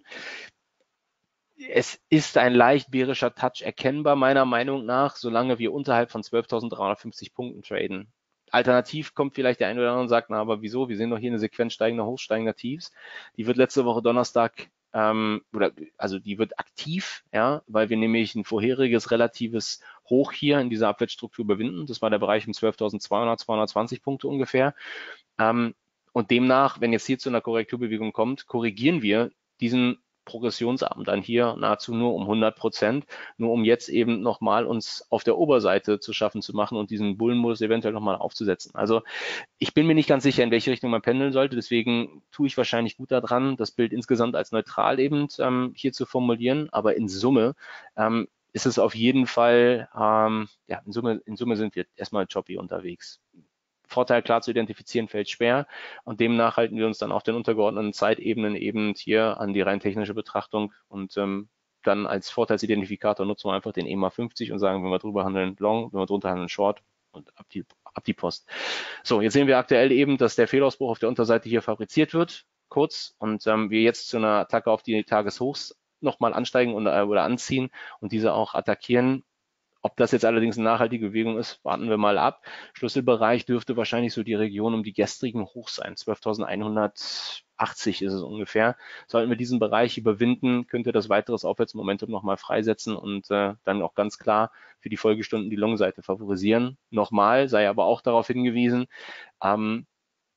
es ist ein leicht bärischer Touch erkennbar, meiner Meinung nach, solange wir unterhalb von zwölftausenddreihundertfünfzig Punkten traden. Alternativ kommt vielleicht der eine oder andere und sagt, na, aber wieso? Wir sehen doch hier eine Sequenz steigender, hochsteigender Tiefs. Die wird letzte Woche Donnerstag, ähm, oder, also die wird aktiv, ja, weil wir nämlich ein vorheriges relatives Hoch hier in dieser Abwärtsstruktur überwinden. Das war der Bereich um zwölftausendzweihundert, zweihundertzwanzig Punkte ungefähr. Ähm, und demnach, wenn jetzt hier zu einer Korrekturbewegung kommt, korrigieren wir diesen Progressionsarm dann hier nahezu nur um hundert Prozent, nur um jetzt eben nochmal uns auf der Oberseite zu schaffen zu machen und diesen Bullenmodus eventuell nochmal aufzusetzen. Also ich bin mir nicht ganz sicher, in welche Richtung man pendeln sollte, deswegen tue ich wahrscheinlich gut daran, das Bild insgesamt als neutral eben ähm, hier zu formulieren, aber in Summe ähm, ist es auf jeden Fall, ähm, ja, in Summe, in Summe sind wir erstmal choppy unterwegs. Vorteil klar zu identifizieren fällt schwer und demnach halten wir uns dann auf den untergeordneten Zeitebenen eben hier an die rein technische Betrachtung und ähm, dann als Vorteilsidentifikator nutzen wir einfach den E M A fünfzig und sagen, wenn wir drüber handeln Long, wenn wir drunter handeln Short und ab die, ab die Post. So, jetzt sehen wir aktuell eben, dass der Fehlausbruch auf der Unterseite hier fabriziert wird, kurz, und ähm, wir jetzt zu einer Attacke auf die Tageshochs nochmal ansteigen und, äh, oder anziehen und diese auch attackieren. Ob das jetzt allerdings eine nachhaltige Bewegung ist, warten wir mal ab. Schlüsselbereich dürfte wahrscheinlich so die Region um die gestrigen Hochs sein. zwölftausendeinhundertachtzig ist es ungefähr. Sollten wir diesen Bereich überwinden, könnte das weiteres Aufwärtsmomentum nochmal freisetzen und äh, dann auch ganz klar für die Folgestunden die Long-Seite favorisieren. Nochmal sei aber auch darauf hingewiesen, ähm,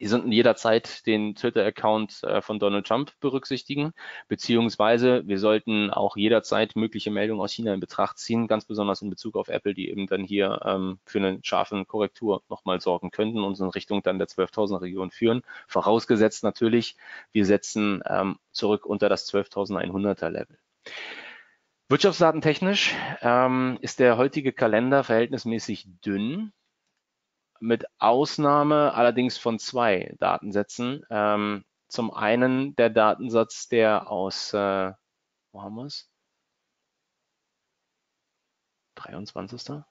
Sie sollten jederzeit den Twitter-Account äh, von Donald Trump berücksichtigen, beziehungsweise wir sollten auch jederzeit mögliche Meldungen aus China in Betracht ziehen, ganz besonders in Bezug auf Apple, die eben dann hier ähm, für eine scharfe Korrektur nochmal sorgen könnten und uns in Richtung dann der zwölftausender-Region führen. Vorausgesetzt natürlich, wir setzen ähm, zurück unter das zwölftausendeinhunderter-Level. Wirtschaftsdatentechnisch ähm, ist der heutige Kalender verhältnismäßig dünn, mit Ausnahme allerdings von zwei Datensätzen. Ähm, zum einen der Datensatz, der aus, äh, wo haben wir es? dreiundzwanzigster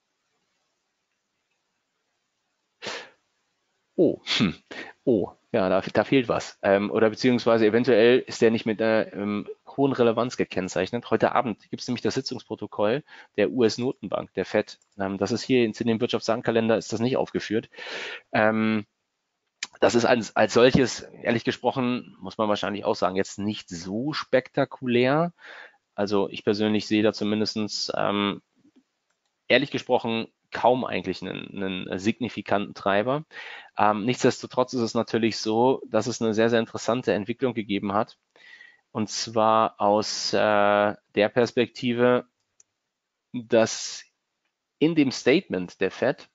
Oh, hm. oh, ja, da, da fehlt was. Ähm, oder beziehungsweise eventuell ist der nicht mit einer ähm, hohen Relevanz gekennzeichnet. Heute Abend gibt es nämlich das Sitzungsprotokoll der U S-Notenbank, der Fed. Ähm, das ist hier in dem Wirtschaftsdatenkalender, ist das nicht aufgeführt. Ähm, Das ist als, als solches, ehrlich gesprochen, muss man wahrscheinlich auch sagen, jetzt nicht so spektakulär. Also ich persönlich sehe da zumindest, ähm, ehrlich gesprochen, kaum eigentlich einen, einen signifikanten Treiber. Ähm, nichtsdestotrotz ist es natürlich so, dass es eine sehr, sehr interessante Entwicklung gegeben hat. Und zwar aus äh, der Perspektive, dass in dem Statement der Fed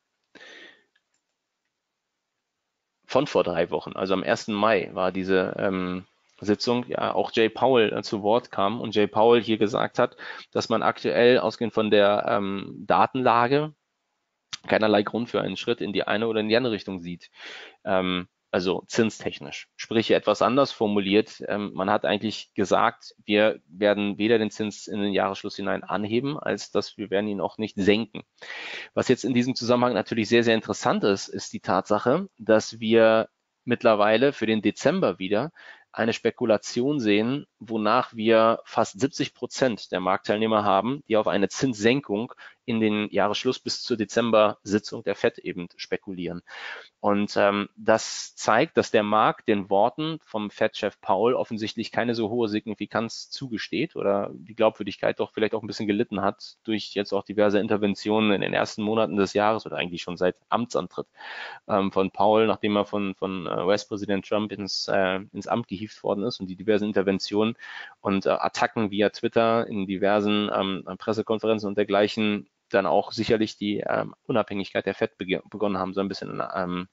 von vor drei Wochen, also am ersten Mai war diese ähm, Sitzung, ja, auch Jay Powell äh, zu Wort kam und Jay Powell hier gesagt hat, dass man aktuell ausgehend von der ähm, Datenlage keinerlei Grund für einen Schritt in die eine oder in die andere Richtung sieht. Ähm, also zinstechnisch. Sprich etwas anders formuliert, ähm, man hat eigentlich gesagt, wir werden weder den Zins in den Jahresschluss hinein anheben, als dass wir werden ihn auch nicht senken. Was jetzt in diesem Zusammenhang natürlich sehr, sehr interessant ist, ist die Tatsache, dass wir mittlerweile für den Dezember wieder eine Spekulation sehen, wonach wir fast siebzig Prozent der Marktteilnehmer haben, die auf eine Zinssenkung in den Jahresschluss bis zur Dezember-Sitzung der Fed eben spekulieren. Und ähm, das zeigt, dass der Markt den Worten vom Fed-Chef Powell offensichtlich keine so hohe Signifikanz zugesteht oder die Glaubwürdigkeit doch vielleicht auch ein bisschen gelitten hat durch jetzt auch diverse Interventionen in den ersten Monaten des Jahres oder eigentlich schon seit Amtsantritt ähm, von Powell, nachdem er von, von äh, U S-Präsident Trump ins, äh, ins Amt gehievt worden ist und die diversen Interventionen und äh, Attacken via Twitter in diversen ähm, Pressekonferenzen und dergleichen dann auch sicherlich die ähm, Unabhängigkeit der Fed beg begonnen haben, so ein bisschen ähm,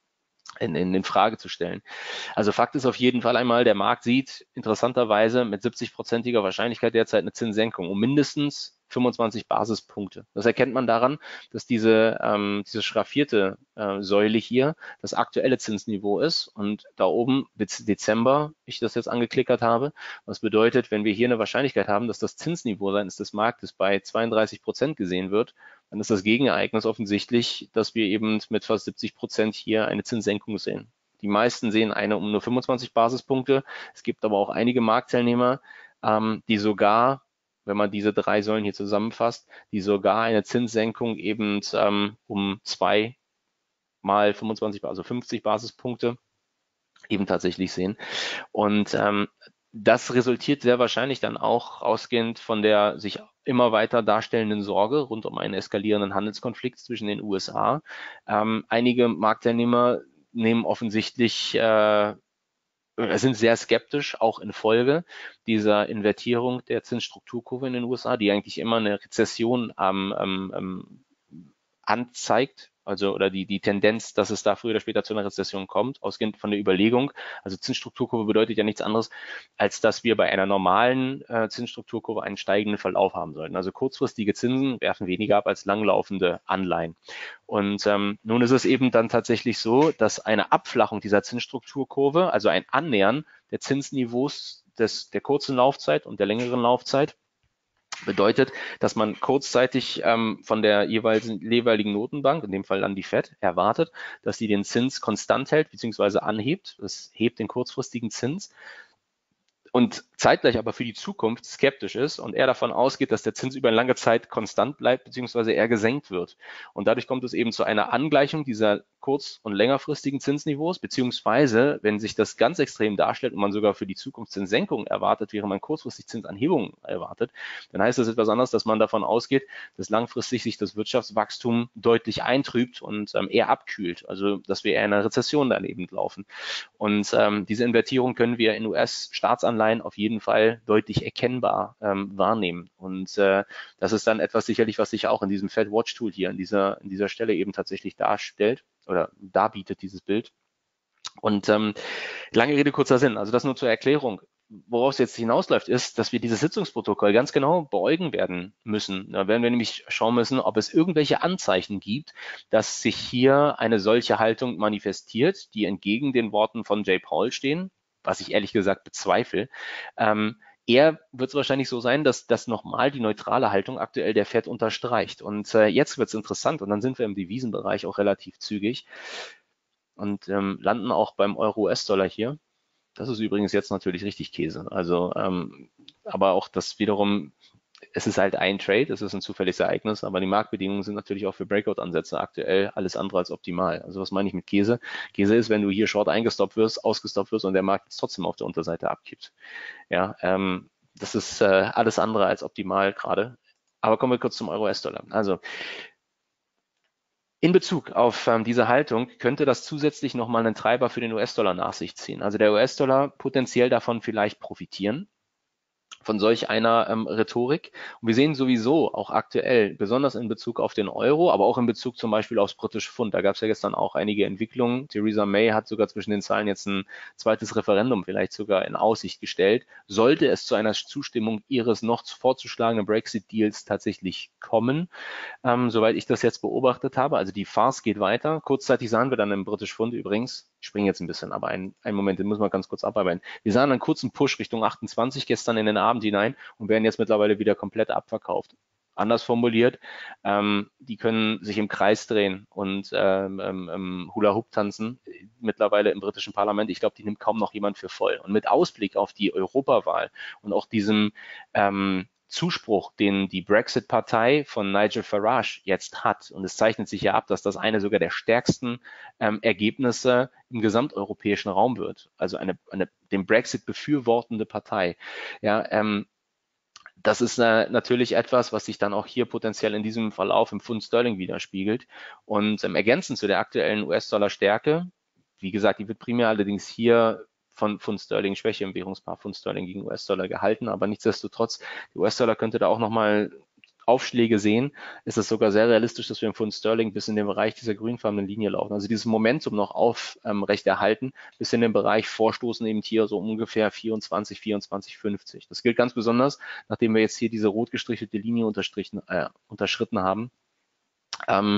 in, in, in Frage zu stellen. Also Fakt ist auf jeden Fall einmal, der Markt sieht interessanterweise mit siebzig-prozentiger Wahrscheinlichkeit derzeit eine Zinssenkung um mindestens fünfundzwanzig Basispunkte. Das erkennt man daran, dass diese, ähm, diese schraffierte äh, Säule hier das aktuelle Zinsniveau ist und da oben bis Dezember ich das jetzt angeklickert habe, was bedeutet, wenn wir hier eine Wahrscheinlichkeit haben, dass das Zinsniveau seitens des Marktes bei zweiunddreißig Prozent gesehen wird, dann ist das Gegenereignis offensichtlich, dass wir eben mit fast siebzig Prozent hier eine Zinssenkung sehen. Die meisten sehen eine um nur fünfundzwanzig Basispunkte. Es gibt aber auch einige Marktteilnehmer, ähm, die sogar, wenn man diese drei Säulen hier zusammenfasst, die sogar eine Zinssenkung eben ähm, um zwei mal fünfundzwanzig, also fünfzig Basispunkte eben tatsächlich sehen. Und ähm, das resultiert sehr wahrscheinlich dann auch ausgehend von der sich immer weiter darstellenden Sorge rund um einen eskalierenden Handelskonflikt zwischen den U S A. Ähm, einige Marktteilnehmer nehmen offensichtlich äh, sind sehr skeptisch, auch infolge dieser Invertierung der Zinsstrukturkurve in den U S A, die eigentlich immer eine Rezession ähm, ähm, anzeigt, also oder die, die Tendenz, dass es da früher oder später zu einer Rezession kommt, ausgehend von der Überlegung. Also Zinsstrukturkurve bedeutet ja nichts anderes, als dass wir bei einer normalen äh, Zinsstrukturkurve einen steigenden Verlauf haben sollten. Also kurzfristige Zinsen werfen weniger ab als langlaufende Anleihen. Und ähm, nun ist es eben dann tatsächlich so, dass eine Abflachung dieser Zinsstrukturkurve, also ein Annähern der Zinsniveaus des, der kurzen Laufzeit und der längeren Laufzeit, bedeutet, dass man kurzzeitig ähm, von der jeweiligen, jeweiligen Notenbank, in dem Fall dann die Fed, erwartet, dass sie den Zins konstant hält bzw. anhebt. Das hebt den kurzfristigen Zins. und zeitgleich aber für die Zukunft skeptisch ist und er davon ausgeht, dass der Zins über eine lange Zeit konstant bleibt, beziehungsweise eher gesenkt wird. Und dadurch kommt es eben zu einer Angleichung dieser kurz- und längerfristigen Zinsniveaus, beziehungsweise wenn sich das ganz extrem darstellt und man sogar für die Zukunft Zinssenkungen erwartet, während man kurzfristig Zinsanhebungen erwartet, dann heißt das etwas anderes, dass man davon ausgeht, dass langfristig sich das Wirtschaftswachstum deutlich eintrübt und ähm, eher abkühlt, also dass wir eher in einer Rezession daneben laufen. Und ähm, diese Invertierung können wir in U S-Staatsanleihen auf jeden Fall deutlich erkennbar ähm, wahrnehmen. Und äh, das ist dann etwas sicherlich, was sich auch in diesem Fed Watch Tool hier an dieser, in dieser Stelle eben tatsächlich darstellt oder darbietet, dieses Bild. Und ähm, lange Rede, kurzer Sinn. Also das nur zur Erklärung. Worauf es jetzt hinausläuft, ist, dass wir dieses Sitzungsprotokoll ganz genau beäugen werden müssen. Da werden wir nämlich schauen müssen, ob es irgendwelche Anzeichen gibt, dass sich hier eine solche Haltung manifestiert, die entgegen den Worten von Jay Powell stehen, was ich ehrlich gesagt bezweifle. Ähm, eher wird es wahrscheinlich so sein, dass das nochmal die neutrale Haltung aktuell der Fed unterstreicht. Und äh, jetzt wird es interessant und dann sind wir im Devisenbereich auch relativ zügig und ähm, landen auch beim Euro-U S-Dollar hier. Das ist übrigens jetzt natürlich richtig Käse. Also, ähm, aber auch das wiederum, es ist halt ein Trade, es ist ein zufälliges Ereignis, aber die Marktbedingungen sind natürlich auch für Breakout-Ansätze aktuell alles andere als optimal. Also was meine ich mit Käse? Käse ist, wenn du hier short eingestoppt wirst, ausgestoppt wirst und der Markt jetzt trotzdem auf der Unterseite abkippt. Ja, ähm, das ist äh, alles andere als optimal gerade. Aber kommen wir kurz zum Euro-U S-Dollar. Also in Bezug auf ähm, diese Haltung könnte das zusätzlich nochmal einen Treiber für den U S-Dollar nach sich ziehen. Also der U S-Dollar potenziell davon vielleicht profitieren, von solch einer ähm, Rhetorik. Und wir sehen sowieso auch aktuell, besonders in Bezug auf den Euro, aber auch in Bezug zum Beispiel aufs britische Pfund. Da gab es ja gestern auch einige Entwicklungen. Theresa May hat sogar zwischen den Zahlen jetzt ein zweites Referendum vielleicht sogar in Aussicht gestellt. Sollte es zu einer Zustimmung ihres noch vorzuschlagenden Brexit-Deals tatsächlich kommen, ähm, soweit ich das jetzt beobachtet habe. Also die Farce geht weiter. Kurzzeitig sahen wir dann im britischen Pfund übrigens, ich springe jetzt ein bisschen, aber einen, einen Moment, den müssen wir ganz kurz abarbeiten. Wir sahen einen kurzen Push Richtung achtundzwanzig gestern in den Abend hinein und werden jetzt mittlerweile wieder komplett abverkauft. Anders formuliert, ähm, die können sich im Kreis drehen und ähm, ähm, Hula-Hoop tanzen, mittlerweile im britischen Parlament. Ich glaube, die nimmt kaum noch jemand für voll. Und mit Ausblick auf die Europawahl und auch diesem ähm, Zuspruch, den die Brexit-Partei von Nigel Farage jetzt hat, und es zeichnet sich ja ab, dass das eine sogar der stärksten ähm, Ergebnisse im gesamteuropäischen Raum wird, also eine, eine den Brexit befürwortende Partei. Ja, ähm, das ist äh, natürlich etwas, was sich dann auch hier potenziell in diesem Verlauf im Pfund Sterling widerspiegelt. Und ähm, ergänzend zu der aktuellen U S-Dollar-Stärke, wie gesagt, die wird primär allerdings hier von Pfund Sterling Schwäche im Währungspaar Pfund Sterling gegen U S-Dollar gehalten, aber nichtsdestotrotz, der U S-Dollar könnte da auch nochmal Aufschläge sehen, ist es sogar sehr realistisch, dass wir im Pfund Sterling bis in den Bereich dieser grünfarbenen Linie laufen. Also dieses Momentum noch aufrecht ähm, erhalten, bis in den Bereich vorstoßen, eben hier so ungefähr vierundzwanzig, vierundzwanzig fünfzig. Das gilt ganz besonders, nachdem wir jetzt hier diese rot gestrichelte Linie unterstrichen, äh, unterschritten haben. Ähm,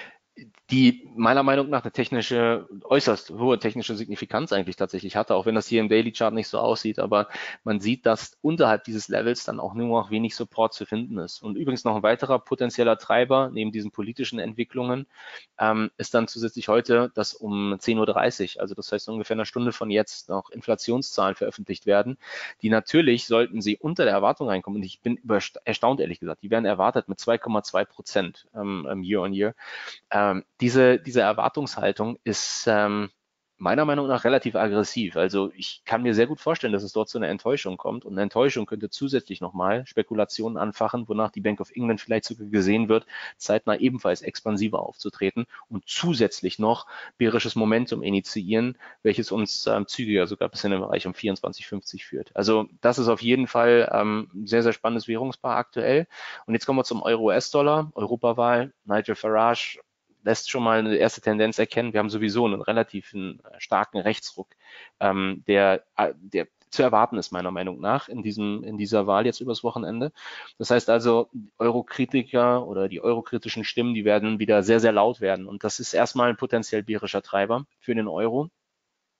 die meiner Meinung nach eine technische, äußerst hohe technische Signifikanz eigentlich tatsächlich hatte, auch wenn das hier im Daily Chart nicht so aussieht, aber man sieht, dass unterhalb dieses Levels dann auch nur noch wenig Support zu finden ist. Und übrigens noch ein weiterer potenzieller Treiber neben diesen politischen Entwicklungen ähm, ist dann zusätzlich heute, dass um zehn Uhr dreißig, also das heißt ungefähr eine Stunde von jetzt, noch Inflationszahlen veröffentlicht werden, die natürlich, sollten sie unter der Erwartung reinkommen, und ich bin erstaunt, ehrlich gesagt, die werden erwartet mit zwei Komma zwei Prozent ähm, Year on Year. Ähm, diese, diese Erwartungshaltung ist ähm, meiner Meinung nach relativ aggressiv. Also ich kann mir sehr gut vorstellen, dass es dort zu einer Enttäuschung kommt. Und eine Enttäuschung könnte zusätzlich nochmal Spekulationen anfachen, wonach die Bank of England vielleicht sogar gesehen wird, zeitnah ebenfalls expansiver aufzutreten und zusätzlich noch bärisches Momentum initiieren, welches uns ähm, zügiger sogar bis in den Bereich um vierundzwanzig fünfzig führt. Also das ist auf jeden Fall ähm, sehr, sehr spannendes Währungspaar aktuell. Und jetzt kommen wir zum Euro-U S-Dollar, Europawahl, Nigel Farage lässt schon mal eine erste Tendenz erkennen. Wir haben sowieso einen relativ starken Rechtsruck, ähm, der, der zu erwarten ist, meiner Meinung nach, in, diesem, in dieser Wahl jetzt übers Wochenende. Das heißt also, Euro-Kritiker oder die eurokritischen Stimmen, die werden wieder sehr, sehr laut werden. Und das ist erstmal ein potenziell bärischer Treiber für den Euro.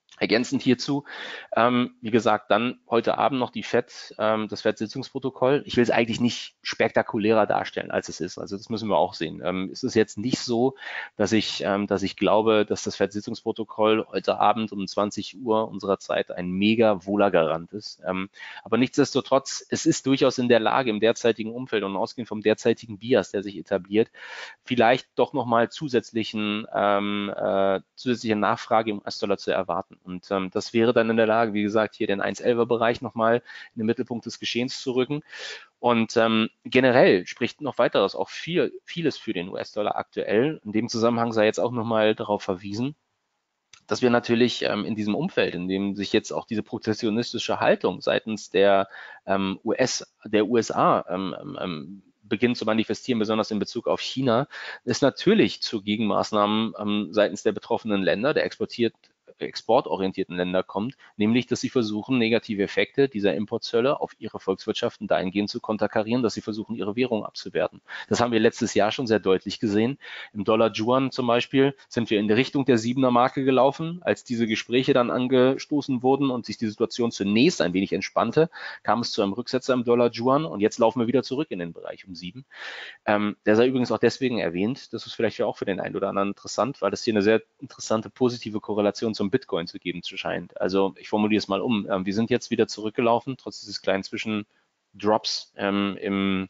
Ergänzend hierzu, ähm, wie gesagt, dann heute Abend noch die FED, ähm, das FED-Sitzungsprotokoll. Ich will es eigentlich nicht spektakulärer darstellen, als es ist. Also das müssen wir auch sehen. Ähm, es ist jetzt nicht so, dass ich, ähm, dass ich glaube, dass das FED-Sitzungsprotokoll heute Abend um zwanzig Uhr unserer Zeit ein mega Wohlergarant ist. Ähm, aber nichtsdestotrotz, es ist durchaus in der Lage, im derzeitigen Umfeld und ausgehend vom derzeitigen Bias, der sich etabliert, vielleicht doch nochmal zusätzlichen, ähm, äh, zusätzliche Nachfrage im U S-Dollar zu erwarten. Und ähm, das wäre dann in der Lage, wie gesagt, hier den eins Komma elfer Bereich nochmal in den Mittelpunkt des Geschehens zu rücken. Und ähm, generell spricht noch weiteres auch viel, vieles für den U S-Dollar aktuell. In dem Zusammenhang sei jetzt auch nochmal darauf verwiesen, dass wir natürlich ähm, in diesem Umfeld, in dem sich jetzt auch diese protektionistische Haltung seitens der ähm, U S, der U S A ähm, ähm, beginnt zu manifestieren, besonders in Bezug auf China, es natürlich zu Gegenmaßnahmen ähm, seitens der betroffenen Länder, der exportiert exportorientierten Länder kommt, nämlich, dass sie versuchen, negative Effekte dieser Importzölle auf ihre Volkswirtschaften dahingehend zu konterkarieren, dass sie versuchen, ihre Währung abzuwerten. Das haben wir letztes Jahr schon sehr deutlich gesehen. Im Dollar-Yuan zum Beispiel sind wir in die Richtung der siebener Marke gelaufen. Als diese Gespräche dann angestoßen wurden und sich die Situation zunächst ein wenig entspannte, kam es zu einem Rücksetzer im Dollar-Yuan und jetzt laufen wir wieder zurück in den Bereich um sieben. Ähm, der sei übrigens auch deswegen erwähnt, das ist vielleicht ja auch für den einen oder anderen interessant, weil es hier eine sehr interessante positive Korrelation zum Bitcoin zu geben zu scheint. Also ich formuliere es mal um. Ähm, wir sind jetzt wieder zurückgelaufen, trotz dieses kleinen Zwischendrops ähm, im,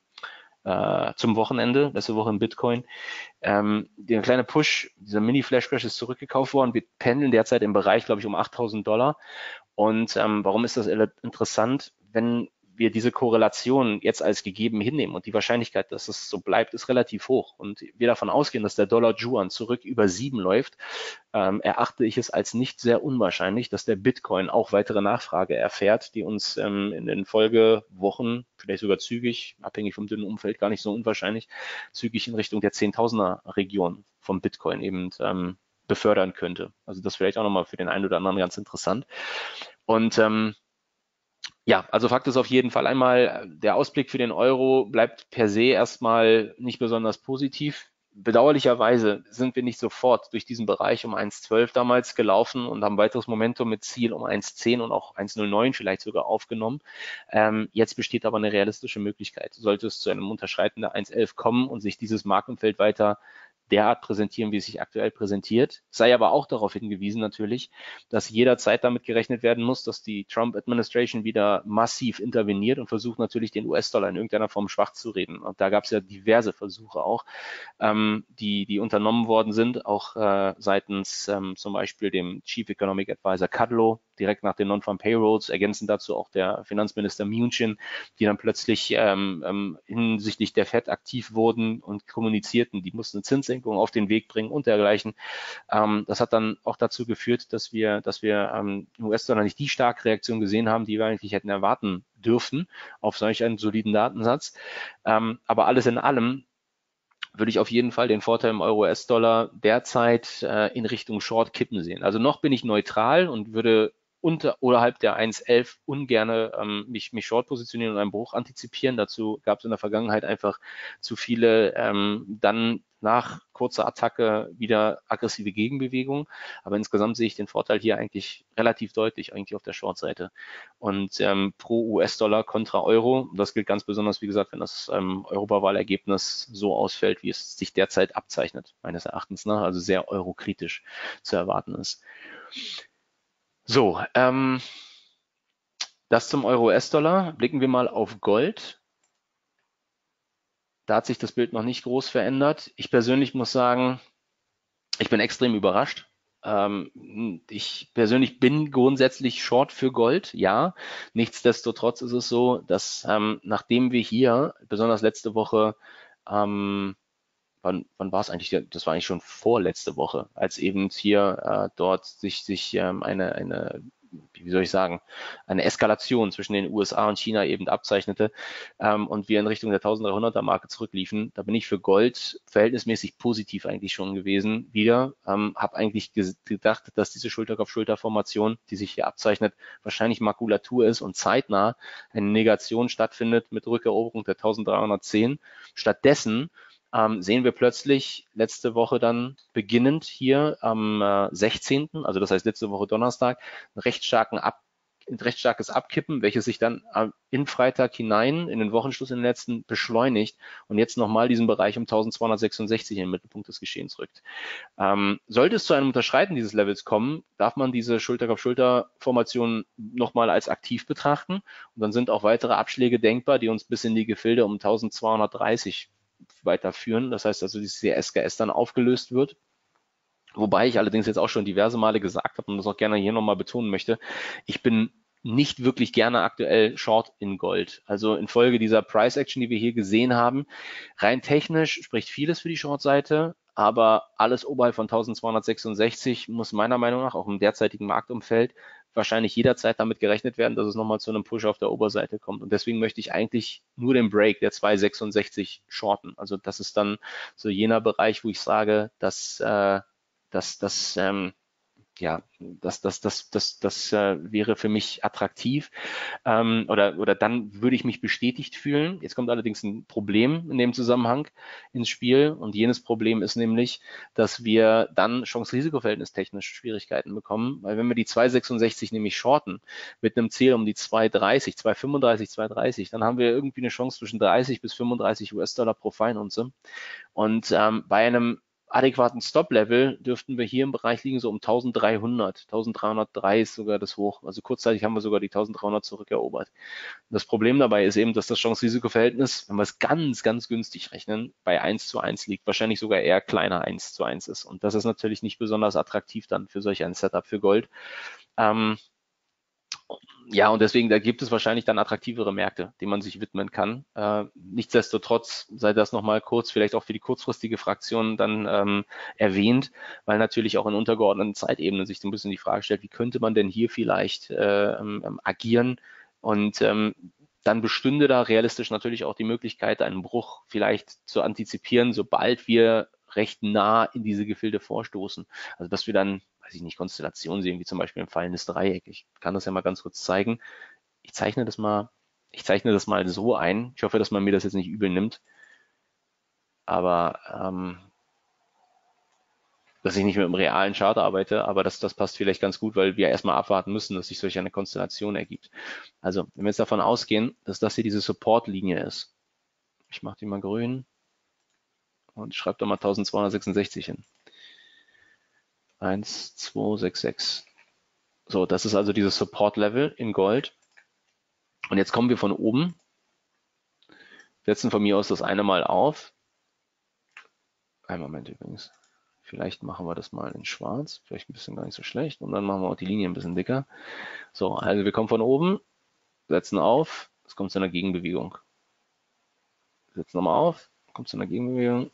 äh, zum Wochenende, letzte Woche im Bitcoin. Ähm, der kleine Push, dieser Mini-Flash-Crash ist zurückgekauft worden. Wir pendeln derzeit im Bereich, glaube ich, um achttausend Dollar. Und ähm, warum ist das interessant? Wenn wir diese Korrelation jetzt als gegeben hinnehmen und die Wahrscheinlichkeit, dass es so bleibt, ist relativ hoch und wir davon ausgehen, dass der Dollar-Yuan zurück über sieben läuft, ähm, erachte ich es als nicht sehr unwahrscheinlich, dass der Bitcoin auch weitere Nachfrage erfährt, die uns ähm, in den Folgewochen, vielleicht sogar zügig, abhängig vom dünnen Umfeld, gar nicht so unwahrscheinlich, zügig in Richtung der zehntausender Region vom Bitcoin eben ähm, befördern könnte. Also das vielleicht auch nochmal für den einen oder anderen ganz interessant. Und ähm, ja, also Fakt ist auf jeden Fall einmal, der Ausblick für den Euro bleibt per se erstmal nicht besonders positiv. Bedauerlicherweise sind wir nicht sofort durch diesen Bereich um eins Komma zwölf damals gelaufen und haben weiteres Momentum mit Ziel um eins Komma zehn und auch eins Komma null neun vielleicht sogar aufgenommen. Ähm, jetzt besteht aber eine realistische Möglichkeit. Sollte es zu einem Unterschreiten der eins Komma elf kommen und sich dieses Marktumfeld weiter derart präsentieren, wie es sich aktuell präsentiert. Sei aber auch darauf hingewiesen natürlich, dass jederzeit damit gerechnet werden muss, dass die Trump-Administration wieder massiv interveniert und versucht natürlich den U S-Dollar in irgendeiner Form schwach zu reden. Und da gab es ja diverse Versuche auch, ähm, die, die unternommen worden sind, auch äh, seitens ähm, zum Beispiel dem Chief Economic Advisor Kudlow, direkt nach den Non-Farm Payrolls, ergänzend dazu auch der Finanzminister Mnuchin, die dann plötzlich ähm, ähm, hinsichtlich der Fed aktiv wurden und kommunizierten, die mussten Zinssenkungen auf den Weg bringen und dergleichen. Ähm, das hat dann auch dazu geführt, dass wir, dass wir ähm, im U S-Dollar nicht die starke Reaktion gesehen haben, die wir eigentlich hätten erwarten dürfen auf solch einen soliden Datensatz. Ähm, aber alles in allem würde ich auf jeden Fall den Vorteil im Euro-U S-Dollar derzeit äh, in Richtung Short kippen sehen. Also noch bin ich neutral und würde unter oberhalb der eins Komma elf ungerne ähm, mich, mich short positionieren und einen Bruch antizipieren. Dazu gab es in der Vergangenheit einfach zu viele ähm, dann nach kurzer Attacke wieder aggressive Gegenbewegungen. Aber insgesamt sehe ich den Vorteil hier eigentlich relativ deutlich, eigentlich auf der Short-Seite. Und ähm, pro U S-Dollar kontra Euro, das gilt ganz besonders, wie gesagt, wenn das ähm, Europawahlergebnis so ausfällt, wie es sich derzeit abzeichnet, meines Erachtens nach, also sehr eurokritisch zu erwarten ist. So, ähm, das zum Euro-U S-Dollar. Blicken wir mal auf Gold. Da hat sich das Bild noch nicht groß verändert. Ich persönlich muss sagen, ich bin extrem überrascht. Ähm, ich persönlich bin grundsätzlich short für Gold, ja. Nichtsdestotrotz ist es so, dass ähm, nachdem wir hier, besonders letzte Woche, ähm, wann, wann war es eigentlich? Das war eigentlich schon vorletzte Woche, als eben hier äh, dort sich, sich ähm, eine, eine, wie soll ich sagen, eine Eskalation zwischen den U S A und China eben abzeichnete ähm, und wir in Richtung der dreizehnhunderter Marke zurückliefen. Da bin ich für Gold verhältnismäßig positiv eigentlich schon gewesen wieder. Ähm, habe eigentlich gedacht, dass diese Schulter-Kopf-Schulter-Formation, die sich hier abzeichnet, wahrscheinlich Makulatur ist und zeitnah eine Negation stattfindet mit Rückeroberung der dreizehnhundertzehn. Stattdessen ähm, sehen wir plötzlich letzte Woche dann beginnend hier am äh, sechzehnten, also das heißt letzte Woche Donnerstag, einen recht starken Ab ein recht starkes Abkippen, welches sich dann in Freitag hinein, in den Wochenschluss in den letzten, beschleunigt und jetzt nochmal diesen Bereich um eintausendzweihundertsechsundsechzig in den Mittelpunkt des Geschehens rückt. Ähm, sollte es zu einem Unterschreiten dieses Levels kommen, darf man diese Schulter-auf-Schulter-Formation nochmal als aktiv betrachten und dann sind auch weitere Abschläge denkbar, die uns bis in die Gefilde um eintausendzweihundertdreißig weiterführen. Das heißt also, dass die S K S dann aufgelöst wird. Wobei ich allerdings jetzt auch schon diverse Male gesagt habe und das auch gerne hier nochmal betonen möchte, ich bin nicht wirklich gerne aktuell Short in Gold. Also infolge dieser Price Action, die wir hier gesehen haben, rein technisch spricht vieles für die Short-Seite, aber alles oberhalb von eintausendzweihundertsechsundsechzig muss meiner Meinung nach auch im derzeitigen Marktumfeld wahrscheinlich jederzeit damit gerechnet werden, dass es nochmal zu einem Push auf der Oberseite kommt. Und deswegen möchte ich eigentlich nur den Break der zweihundertsechsundsechzig shorten. Also das ist dann so jener Bereich, wo ich sage, dass äh, das, das, ähm, ja, das, das, das, das, das äh, wäre für mich attraktiv ähm, oder, oder dann würde ich mich bestätigt fühlen. Jetzt kommt allerdings ein Problem in dem Zusammenhang ins Spiel und jenes Problem ist nämlich, dass wir dann Chance-Risiko-Verhältnis technisch Schwierigkeiten bekommen, weil wenn wir die zweihundertsechsundsechzig nämlich shorten mit einem Ziel um die zweihundertdreißig, zweihundertfünfunddreißig, zweihundertdreißig, dann haben wir irgendwie eine Chance zwischen dreißig bis fünfunddreißig U S-Dollar pro Feinunze und ähm, bei einem adäquaten Stop-Level dürften wir hier im Bereich liegen, so um eintausenddreihundert. eintausenddreihundertdrei ist sogar das Hoch. Also kurzzeitig haben wir sogar die eintausenddreihundert zurückerobert. Das Problem dabei ist eben, dass das Chance-Risiko-Verhältnis, wenn wir es ganz, ganz günstig rechnen, bei eins zu eins liegt, wahrscheinlich sogar eher kleiner eins zu eins ist. Und das ist natürlich nicht besonders attraktiv dann für solch ein Setup für Gold. Ähm, Ja, und deswegen, da gibt es wahrscheinlich dann attraktivere Märkte, denen man sich widmen kann. Äh, nichtsdestotrotz sei das nochmal kurz, vielleicht auch für die kurzfristige Fraktion dann ähm, erwähnt, weil natürlich auch in untergeordneten Zeitebenen sich so ein bisschen die Frage stellt, wie könnte man denn hier vielleicht äh, ähm, agieren? Und ähm, dann bestünde da realistisch natürlich auch die Möglichkeit, einen Bruch vielleicht zu antizipieren, sobald wir recht nah in diese Gefilde vorstoßen. Also dass wir dann, weiß ich nicht, Konstellationen sehen, wie zum Beispiel ein fallendes Dreieck. Ich kann das ja mal ganz kurz zeigen. Ich zeichne das mal, ich zeichne das mal so ein. Ich hoffe, dass man mir das jetzt nicht übel nimmt. Aber ähm, dass ich nicht mit einem realen Chart arbeite, aber das, das passt vielleicht ganz gut, weil wir erstmal abwarten müssen, dass sich solch eine Konstellation ergibt. Also, wenn wir jetzt davon ausgehen, dass das hier diese Support-Linie ist. Ich mache die mal grün und schreibe da mal eintausendzweihundertsechsundsechzig hin. eins, zwei, sechs, sechs. So, das ist also dieses Support-Level in Gold. Und jetzt kommen wir von oben, setzen von mir aus das eine Mal auf. Einen Moment übrigens. Vielleicht machen wir das mal in schwarz, vielleicht ein bisschen gar nicht so schlecht. Und dann machen wir auch die Linie ein bisschen dicker. So, also wir kommen von oben, setzen auf, es kommt zu einer Gegenbewegung. Setzen nochmal auf, kommt zu einer Gegenbewegung.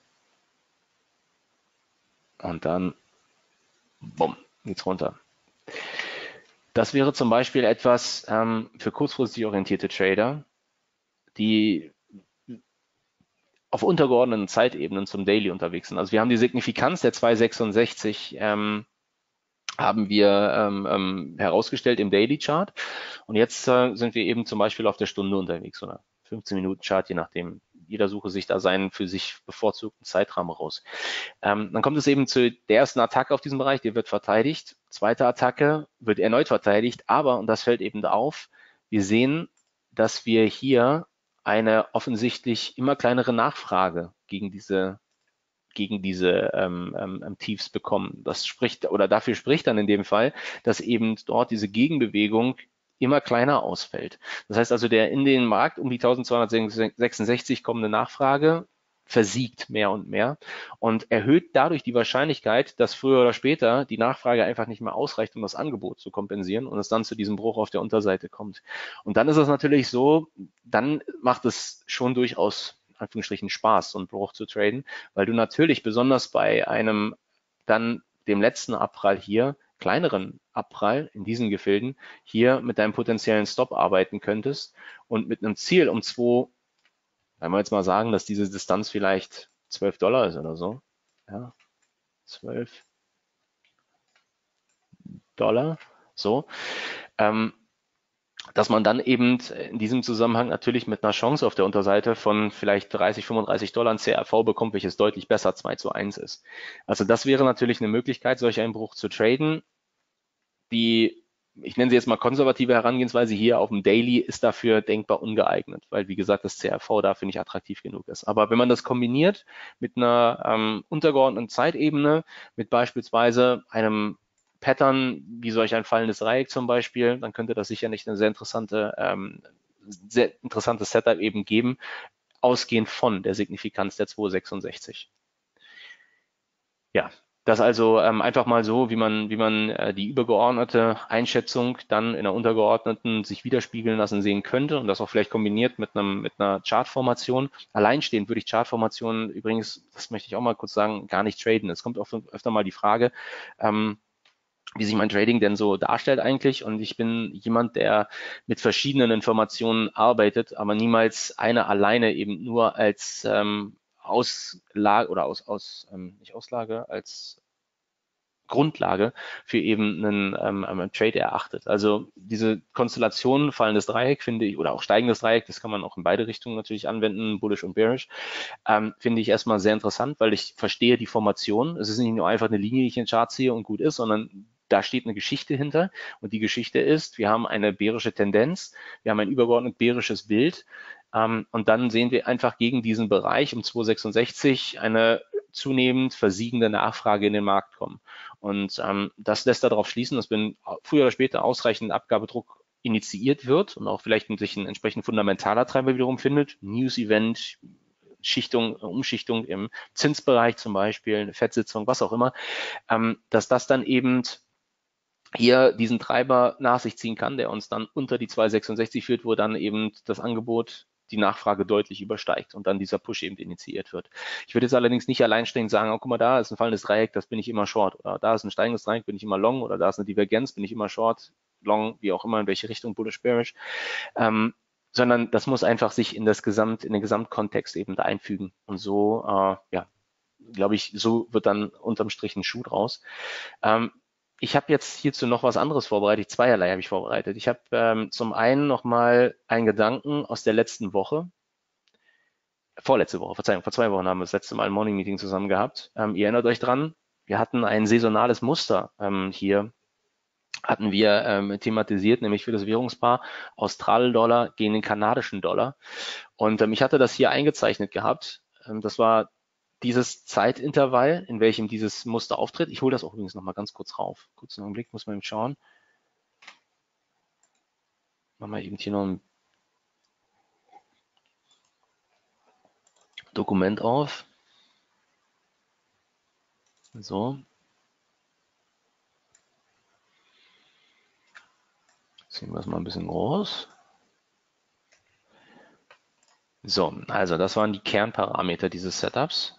Und dann, bumm, geht's runter. Das wäre zum Beispiel etwas ähm, für kurzfristig orientierte Trader, die auf untergeordneten Zeitebenen zum Daily unterwegs sind. Also wir haben die Signifikanz der zweihundertsechsundsechzig ähm, haben wir ähm, ähm, herausgestellt im Daily Chart und jetzt äh, sind wir eben zum Beispiel auf der Stunde unterwegs oder fünfzehn Minuten Chart, je nachdem. Jeder suche sich da seinen für sich bevorzugten Zeitrahmen raus. Ähm, dann kommt es eben zu der ersten Attacke auf diesem Bereich, die wird verteidigt. Zweite Attacke wird erneut verteidigt, aber, und das fällt eben auf, wir sehen, dass wir hier eine offensichtlich immer kleinere Nachfrage gegen diese gegen diese ähm, ähm, Tiefs bekommen. Das spricht oder dafür spricht dann in dem Fall, dass eben dort diese Gegenbewegung immer kleiner ausfällt. Das heißt also, der in den Markt um die eintausendzweihundertsechsundsechzig kommende Nachfrage versiegt mehr und mehr und erhöht dadurch die Wahrscheinlichkeit, dass früher oder später die Nachfrage einfach nicht mehr ausreicht, um das Angebot zu kompensieren und es dann zu diesem Bruch auf der Unterseite kommt. Und dann ist es natürlich so, dann macht es schon durchaus Anführungsstrichen Spaß, so einen Bruch zu traden, weil du natürlich besonders bei einem dann dem letzten Abprall hier, kleineren Abprall in diesen Gefilden, hier mit deinem potenziellen Stop arbeiten könntest und mit einem Ziel um zwei, wenn wir jetzt mal sagen, dass diese Distanz vielleicht zwölf Dollar ist oder so, ja, zwölf Dollar, so, ähm, dass man dann eben in diesem Zusammenhang natürlich mit einer Chance auf der Unterseite von vielleicht dreißig, fünfunddreißig Dollar ein C R V bekommt, welches deutlich besser zwei zu eins ist. Also das wäre natürlich eine Möglichkeit, solch einen Bruch zu traden. Die, ich nenne sie jetzt mal konservative Herangehensweise hier auf dem Daily, ist dafür denkbar ungeeignet, weil wie gesagt das C R V dafür nicht attraktiv genug ist. Aber wenn man das kombiniert mit einer ähm, untergeordneten Zeitebene, mit beispielsweise einem Pattern, wie solch ein fallendes Dreieck zum Beispiel, dann könnte das sicherlich eine sehr interessante, ähm, sehr interessantes Setup eben geben, ausgehend von der Signifikanz der zwei Komma sechsundsechzig. Ja, das also ähm, einfach mal so, wie man, wie man äh, die übergeordnete Einschätzung dann in der untergeordneten sich widerspiegeln lassen sehen könnte und das auch vielleicht kombiniert mit einem mit einer Chartformation. Alleinstehend würde ich Chartformationen übrigens, das möchte ich auch mal kurz sagen, gar nicht traden. Es kommt oft, öfter mal die Frage, ähm, wie sich mein Trading denn so darstellt eigentlich. Und ich bin jemand, der mit verschiedenen Informationen arbeitet, aber niemals eine alleine eben nur als ähm, Auslage oder aus, aus ähm, nicht Auslage, als Grundlage für eben einen, ähm, einen Trade erachtet. Also diese Konstellation, fallendes Dreieck finde ich, oder auch steigendes Dreieck, das kann man auch in beide Richtungen natürlich anwenden, bullish und bearish, ähm, finde ich erstmal sehr interessant, weil ich verstehe die Formation. Es ist nicht nur einfach eine Linie, die ich in den Chart sehe und gut ist, sondern da steht eine Geschichte hinter und die Geschichte ist, wir haben eine bärische Tendenz, wir haben ein übergeordnet bärisches Bild ähm, und dann sehen wir einfach gegen diesen Bereich um zwei Komma sechsundsechzig eine zunehmend versiegende Nachfrage in den Markt kommen. Und ähm, das lässt darauf schließen, dass wenn früher oder später ausreichend Abgabedruck initiiert wird und auch vielleicht sich ein entsprechend fundamentaler Treiber wiederum findet, News-Event, Schichtung, Umschichtung im Zinsbereich zum Beispiel, eine Fettsitzung, was auch immer, ähm, dass das dann eben hier diesen Treiber nach sich ziehen kann, der uns dann unter die zwei Komma sechsundsechzig führt, wo dann eben das Angebot die Nachfrage deutlich übersteigt und dann dieser Push eben initiiert wird. Ich würde jetzt allerdings nicht alleinstehend sagen, oh, guck mal, da ist ein fallendes Dreieck, das bin ich immer short, oder da ist ein steigendes Dreieck, bin ich immer long, oder da ist eine Divergenz, bin ich immer short, long, wie auch immer, in welche Richtung, bullish, bearish, ähm, sondern das muss einfach sich in das Gesamt, in den Gesamtkontext eben da einfügen. Und so, äh, ja, glaube ich, so wird dann unterm Strich ein Schuh draus. Ähm, ich habe jetzt hierzu noch was anderes vorbereitet. Zweierlei habe ich vorbereitet. Ich habe ähm, zum einen nochmal einen Gedanken aus der letzten Woche, vorletzte Woche, Verzeihung, vor zwei Wochen haben wir das letzte Mal ein Morning Meeting zusammen gehabt. Ähm, ihr erinnert euch dran, wir hatten ein saisonales Muster ähm, hier, hatten wir ähm, thematisiert, nämlich für das Währungspaar Australdollar gegen den kanadischen Dollar. Und ähm, ich hatte das hier eingezeichnet gehabt. Ähm, das war dieses Zeitintervall, in welchem dieses Muster auftritt. Ich hole das auch übrigens nochmal ganz kurz rauf. Kurzen Augenblick, muss man eben schauen. Machen wir eben hier noch ein Dokument auf. So. Ziehen wir es mal ein bisschen groß. So, also das waren die Kernparameter dieses Setups.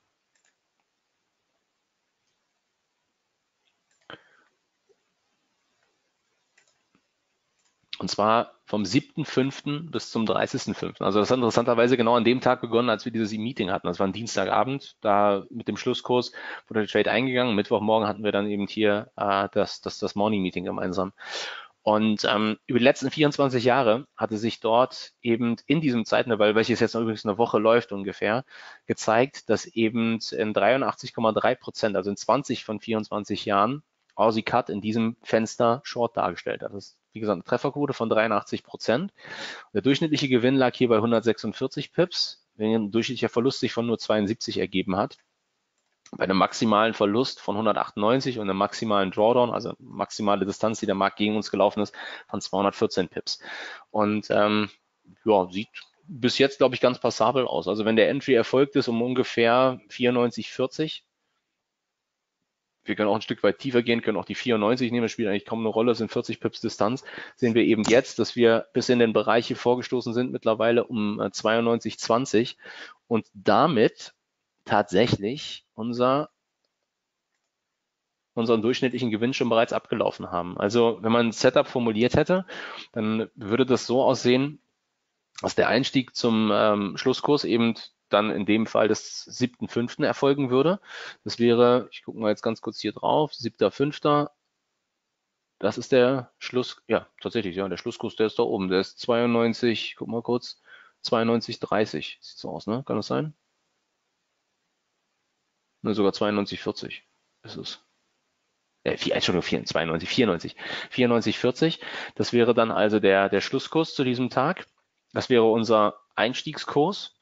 Und zwar vom siebten fünften bis zum dreißigsten fünften Also das hat interessanterweise genau an dem Tag begonnen, als wir dieses Meeting hatten. Das war ein Dienstagabend, da mit dem Schlusskurs wurde der Trade eingegangen. Mittwochmorgen hatten wir dann eben hier äh, das, das, das Morning Meeting gemeinsam. Und ähm, über die letzten vierundzwanzig Jahre hatte sich dort eben in diesem Zeitintervall, welches jetzt noch übrigens eine Woche läuft ungefähr, gezeigt, dass eben in dreiundachtzig Komma drei Prozent, also in zwanzig von vierundzwanzig Jahren, Aussie Cut in diesem Fenster Short dargestellt hat. Das ist, wie gesagt, eine Trefferquote von dreiundachtzig Prozent. Der durchschnittliche Gewinn lag hier bei hundertsechsundvierzig Pips, wenn ein durchschnittlicher Verlust sich von nur zweiundsiebzig ergeben hat. Bei einem maximalen Verlust von hundertachtundneunzig und einem maximalen Drawdown, also maximale Distanz, die der Markt gegen uns gelaufen ist, von zweihundertvierzehn Pips. Und ähm, ja, sieht bis jetzt, glaube ich, ganz passabel aus. Also wenn der Entry erfolgt ist um ungefähr vierundneunzig vierzig, wir können auch ein Stück weit tiefer gehen, können auch die vierundneunzig nehmen, das spielt eigentlich kaum eine Rolle, das sind vierzig Pips Distanz, sehen wir eben jetzt, dass wir bis in den Bereich hier vorgestoßen sind, mittlerweile um zweiundneunzig zwanzig und damit tatsächlich unser, unseren durchschnittlichen Gewinn schon bereits abgelaufen haben. Also wenn man ein Setup formuliert hätte, dann würde das so aussehen, dass der Einstieg zum ähm, Schlusskurs eben dann in dem Fall des siebten fünften erfolgen würde. Das wäre, ich gucke mal jetzt ganz kurz hier drauf, siebter fünfter das ist der Schluss, ja, tatsächlich, ja, der Schlusskurs, der ist da oben. Der ist zweiundneunzig, guck mal kurz, zweiundneunzig dreißig. Sieht so aus, ne? Kann das sein? Ne, sogar zweiundneunzig vierzig ist es. Äh, vier, Entschuldigung, zweiundneunzig, vierundneunzig. vierundneunzig vierzig. Das wäre dann also der, der Schlusskurs zu diesem Tag. Das wäre unser Einstiegskurs.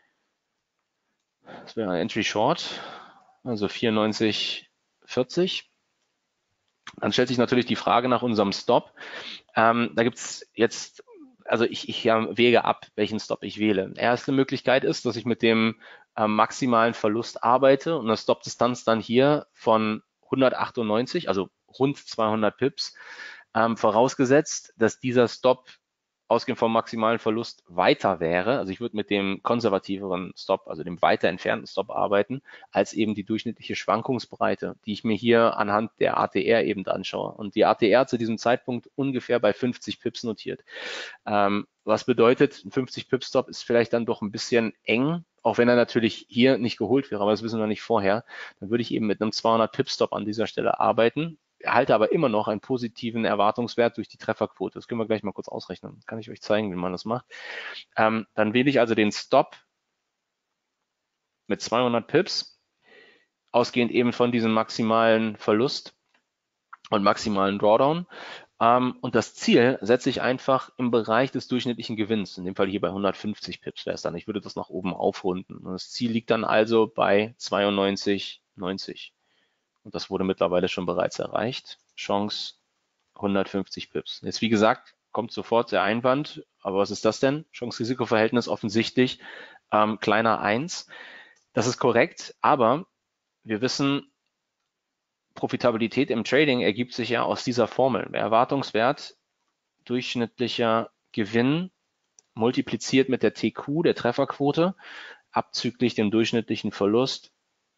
Das wäre ein Entry Short, also vierundneunzig vierzig. Dann stellt sich natürlich die Frage nach unserem Stop. Ähm, da gibt es jetzt, also ich, ich ja, wäge ab, welchen Stop ich wähle. Erste Möglichkeit ist, dass ich mit dem äh, maximalen Verlust arbeite und eine Stop-Distanz dann hier von hundertachtundneunzig, also rund zweihundert Pips, ähm, vorausgesetzt, dass dieser Stop ausgehend vom maximalen Verlust weiter wäre. Also ich würde mit dem konservativeren Stop, also dem weiter entfernten Stop arbeiten, als eben die durchschnittliche Schwankungsbreite, die ich mir hier anhand der A T R eben anschaue. Und die A T R zu diesem Zeitpunkt ungefähr bei fünfzig Pips notiert. Ähm, was bedeutet, ein fünfzig Pips Stop ist vielleicht dann doch ein bisschen eng, auch wenn er natürlich hier nicht geholt wäre, aber das wissen wir nicht vorher. Dann würde ich eben mit einem zweihundert Pips Stop an dieser Stelle arbeiten, erhalte aber immer noch einen positiven Erwartungswert durch die Trefferquote. Das können wir gleich mal kurz ausrechnen. Kann ich euch zeigen, wie man das macht. Ähm, dann wähle ich also den Stop mit zweihundert Pips, ausgehend eben von diesem maximalen Verlust und maximalen Drawdown. Ähm, und das Ziel setze ich einfach im Bereich des durchschnittlichen Gewinns. In dem Fall hier bei hundertfünfzig Pips wäre es dann. Ich würde das nach oben aufrunden. Und das Ziel liegt dann also bei zweiundneunzig neunzig. Und das wurde mittlerweile schon bereits erreicht. Chance hundertfünfzig Pips. Jetzt, wie gesagt, kommt sofort der Einwand. Aber was ist das denn? Chance-Risiko-Verhältnis offensichtlich ähm, kleiner eins. Das ist korrekt, aber wir wissen, Profitabilität im Trading ergibt sich ja aus dieser Formel. Der Erwartungswert, durchschnittlicher Gewinn, multipliziert mit der T Q, der Trefferquote, abzüglich dem durchschnittlichen Verlust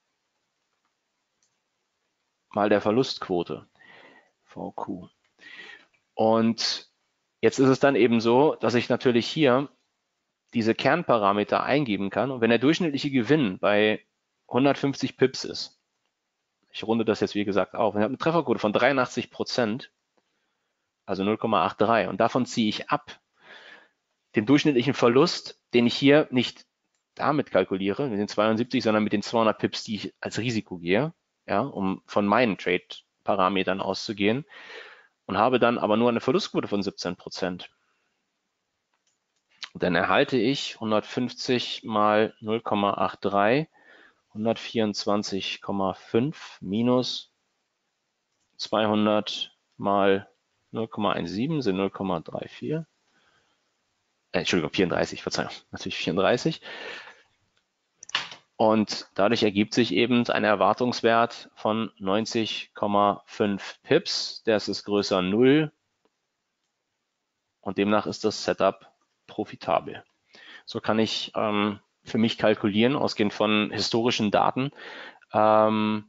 mal der Verlustquote, V Q. Und jetzt ist es dann eben so, dass ich natürlich hier diese Kernparameter eingeben kann. Und wenn der durchschnittliche Gewinn bei hundertfünfzig Pips ist, ich runde das jetzt wie gesagt auf, ich habe eine Trefferquote von dreiundachtzig Prozent, also null Komma dreiundachtzig, und davon ziehe ich ab den durchschnittlichen Verlust, den ich hier nicht damit kalkuliere, mit den zweiundsiebzig, sondern mit den zweihundert Pips, die ich als Risiko gehe, ja, um von meinen Trade-Parametern auszugehen, und habe dann aber nur eine Verlustquote von siebzehn Prozent. Und dann erhalte ich hundertfünfzig mal null Komma dreiundachtzig, hundertvierundzwanzig Komma fünf minus zweihundert mal null Komma siebzehn sind null Komma vierunddreißig. Äh, Entschuldigung, vierunddreißig, Verzeihung, natürlich vierunddreißig. Und dadurch ergibt sich eben ein Erwartungswert von neunzig Komma fünf Pips. Der ist größer null. Und demnach ist das Setup profitabel. So kann ich ähm, für mich kalkulieren, ausgehend von historischen Daten. Ähm,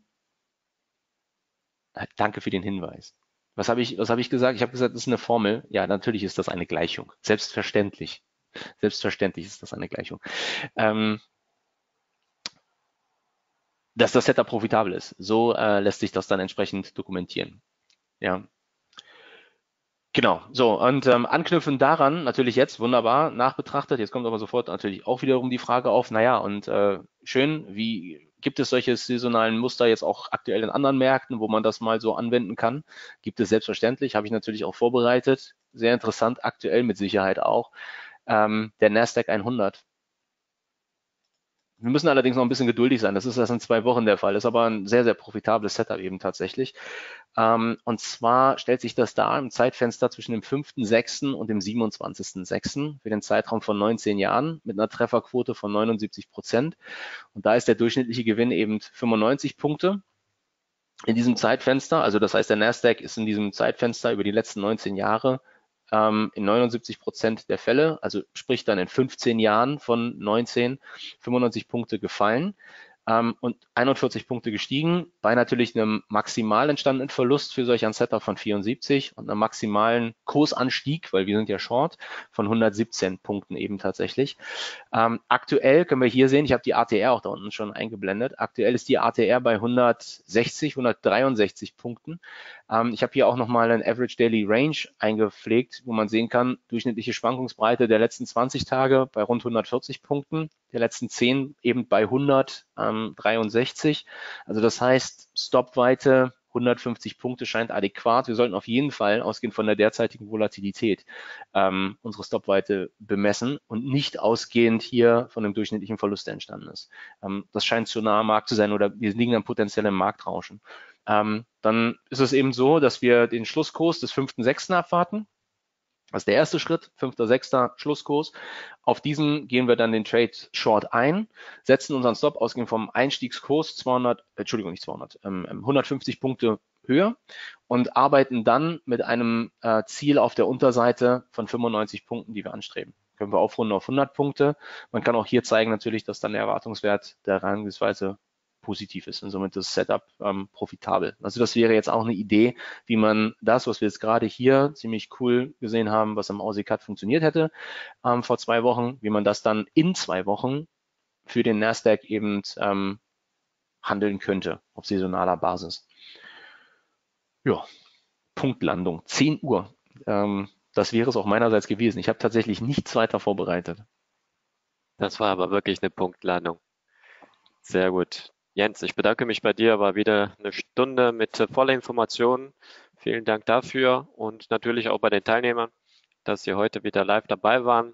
danke für den Hinweis. Was habe ich, was habe ich gesagt? Ich habe gesagt, das ist eine Formel. Ja, natürlich ist das eine Gleichung. Selbstverständlich. Selbstverständlich ist das eine Gleichung. Ähm, dass das Setup profitabel ist. So äh, lässt sich das dann entsprechend dokumentieren. Ja. Genau, so, und ähm, anknüpfend daran, natürlich jetzt, wunderbar, nachbetrachtet, jetzt kommt aber sofort natürlich auch wiederum die Frage auf, naja, und äh, schön, wie gibt es solche saisonalen Muster jetzt auch aktuell in anderen Märkten, wo man das mal so anwenden kann? Gibt es selbstverständlich, habe ich natürlich auch vorbereitet, sehr interessant, aktuell mit Sicherheit auch, ähm, der Nasdaq hundert. Wir müssen allerdings noch ein bisschen geduldig sein. Das ist erst in zwei Wochen der Fall. Das ist aber ein sehr, sehr profitables Setup eben tatsächlich. Ähm, und zwar stellt sich das dar im Zeitfenster zwischen dem fünften sechsten und dem siebenundzwanzigsten sechsten für den Zeitraum von neunzehn Jahren mit einer Trefferquote von neunundsiebzig Prozent. Und da ist der durchschnittliche Gewinn eben fünfundneunzig Punkte in diesem Zeitfenster. Also das heißt, der Nasdaq ist in diesem Zeitfenster über die letzten neunzehn Jahre in neunundsiebzig Prozent der Fälle, also sprich dann in fünfzehn Jahren von neunzehn, fünfundneunzig Punkte gefallen. ähm, und einundvierzig Punkte gestiegen, bei natürlich einem maximal entstandenen Verlust für solch ein Setup von vierundsiebzig und einem maximalen Kursanstieg, weil wir sind ja Short, von hundertsiebzehn Punkten eben tatsächlich. Ähm, aktuell können wir hier sehen, ich habe die A T R auch da unten schon eingeblendet, aktuell ist die A T R bei hundertsechzig, hundertdreiundsechzig Punkten. Ähm, ich habe hier auch nochmal einen Average Daily Range eingepflegt, wo man sehen kann, durchschnittliche Schwankungsbreite der letzten zwanzig Tage bei rund hundertvierzig Punkten, der letzten zehn eben bei hundertdreiundsechzig. Also das heißt, Stopweite hundertfünfzig Punkte scheint adäquat. Wir sollten auf jeden Fall, ausgehend von der derzeitigen Volatilität, ähm, unsere Stopweite bemessen und nicht ausgehend hier von dem durchschnittlichen Verlust, der entstanden ist. Ähm, das scheint zu nah am Markt zu sein oder wir liegen dann potenziell im Marktrauschen. Ähm, dann ist es eben so, dass wir den Schlusskurs des fünften sechsten abwarten. Das ist der erste Schritt, fünfter sechster Schlusskurs. Auf diesen gehen wir dann den Trade Short ein, setzen unseren Stop ausgehend vom Einstiegskurs zweihundert, Entschuldigung, nicht zweihundert, ähm, hundertfünfzig Punkte höher und arbeiten dann mit einem äh, Ziel auf der Unterseite von fünfundneunzig Punkten, die wir anstreben. Können wir aufrunden auf hundert Punkte. Man kann auch hier zeigen natürlich, dass dann der Erwartungswert der Herangehensweise positiv ist und somit das Setup ähm, profitabel. Also das wäre jetzt auch eine Idee, wie man das, was wir jetzt gerade hier ziemlich cool gesehen haben, was am Aussie Cut funktioniert hätte ähm, vor zwei Wochen, wie man das dann in zwei Wochen für den Nasdaq eben ähm, handeln könnte auf saisonaler Basis. Ja, Punktlandung, zehn Uhr. Ähm, das wäre es auch meinerseits gewesen. Ich habe tatsächlich nichts weiter vorbereitet. Das war aber wirklich eine Punktlandung. Sehr gut. Jens, ich bedanke mich bei dir, war wieder eine Stunde mit äh, voller Informationen. Vielen Dank dafür und natürlich auch bei den Teilnehmern, dass sie heute wieder live dabei waren.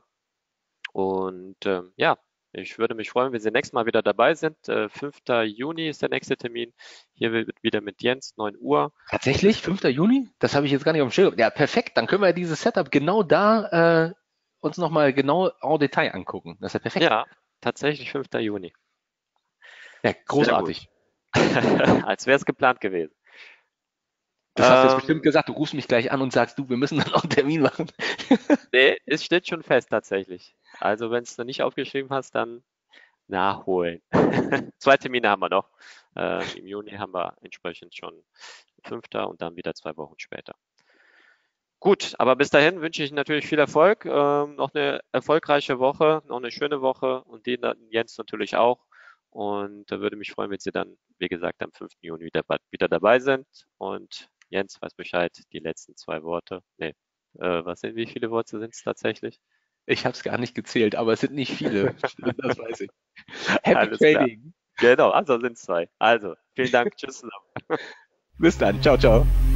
Und ähm, ja, ich würde mich freuen, wenn Sie nächstes Mal wieder dabei sind. Äh, fünfter Juni ist der nächste Termin. Hier wird wieder mit Jens, neun Uhr. Tatsächlich? fünfter Juni? Das habe ich jetzt gar nicht auf dem Schirm. Ja, perfekt. Dann können wir dieses Setup genau da äh, uns nochmal genau en Detail angucken. Das ist ja perfekt. Ja, tatsächlich fünfter Juni. Ja, großartig. Als wäre es geplant gewesen. Das hast du jetzt Ähm, bestimmt gesagt. Du rufst mich gleich an und sagst, du, wir müssen dann noch einen Termin machen. Nee, es steht schon fest tatsächlich. Also wenn es noch nicht aufgeschrieben hast, dann nachholen. Zwei Termine haben wir noch. Äh, Im Juni haben wir entsprechend schon fünfter und dann wieder zwei Wochen später. Gut, aber bis dahin wünsche ich natürlich viel Erfolg, ähm, noch eine erfolgreiche Woche, noch eine schöne Woche und den dann Jens natürlich auch. Und da würde mich freuen, wenn Sie dann, wie gesagt, am fünften Juni wieder, wieder dabei sind. Und Jens weiß Bescheid, die letzten zwei Worte. Nee, äh, was sind, wie viele Worte sind es tatsächlich? Ich habe es gar nicht gezählt, aber es sind nicht viele. Das weiß ich. Happy Alles klar. Trading. Genau, also sind es zwei. Also, vielen Dank. Tschüss zusammen. Bis dann. Ciao, ciao.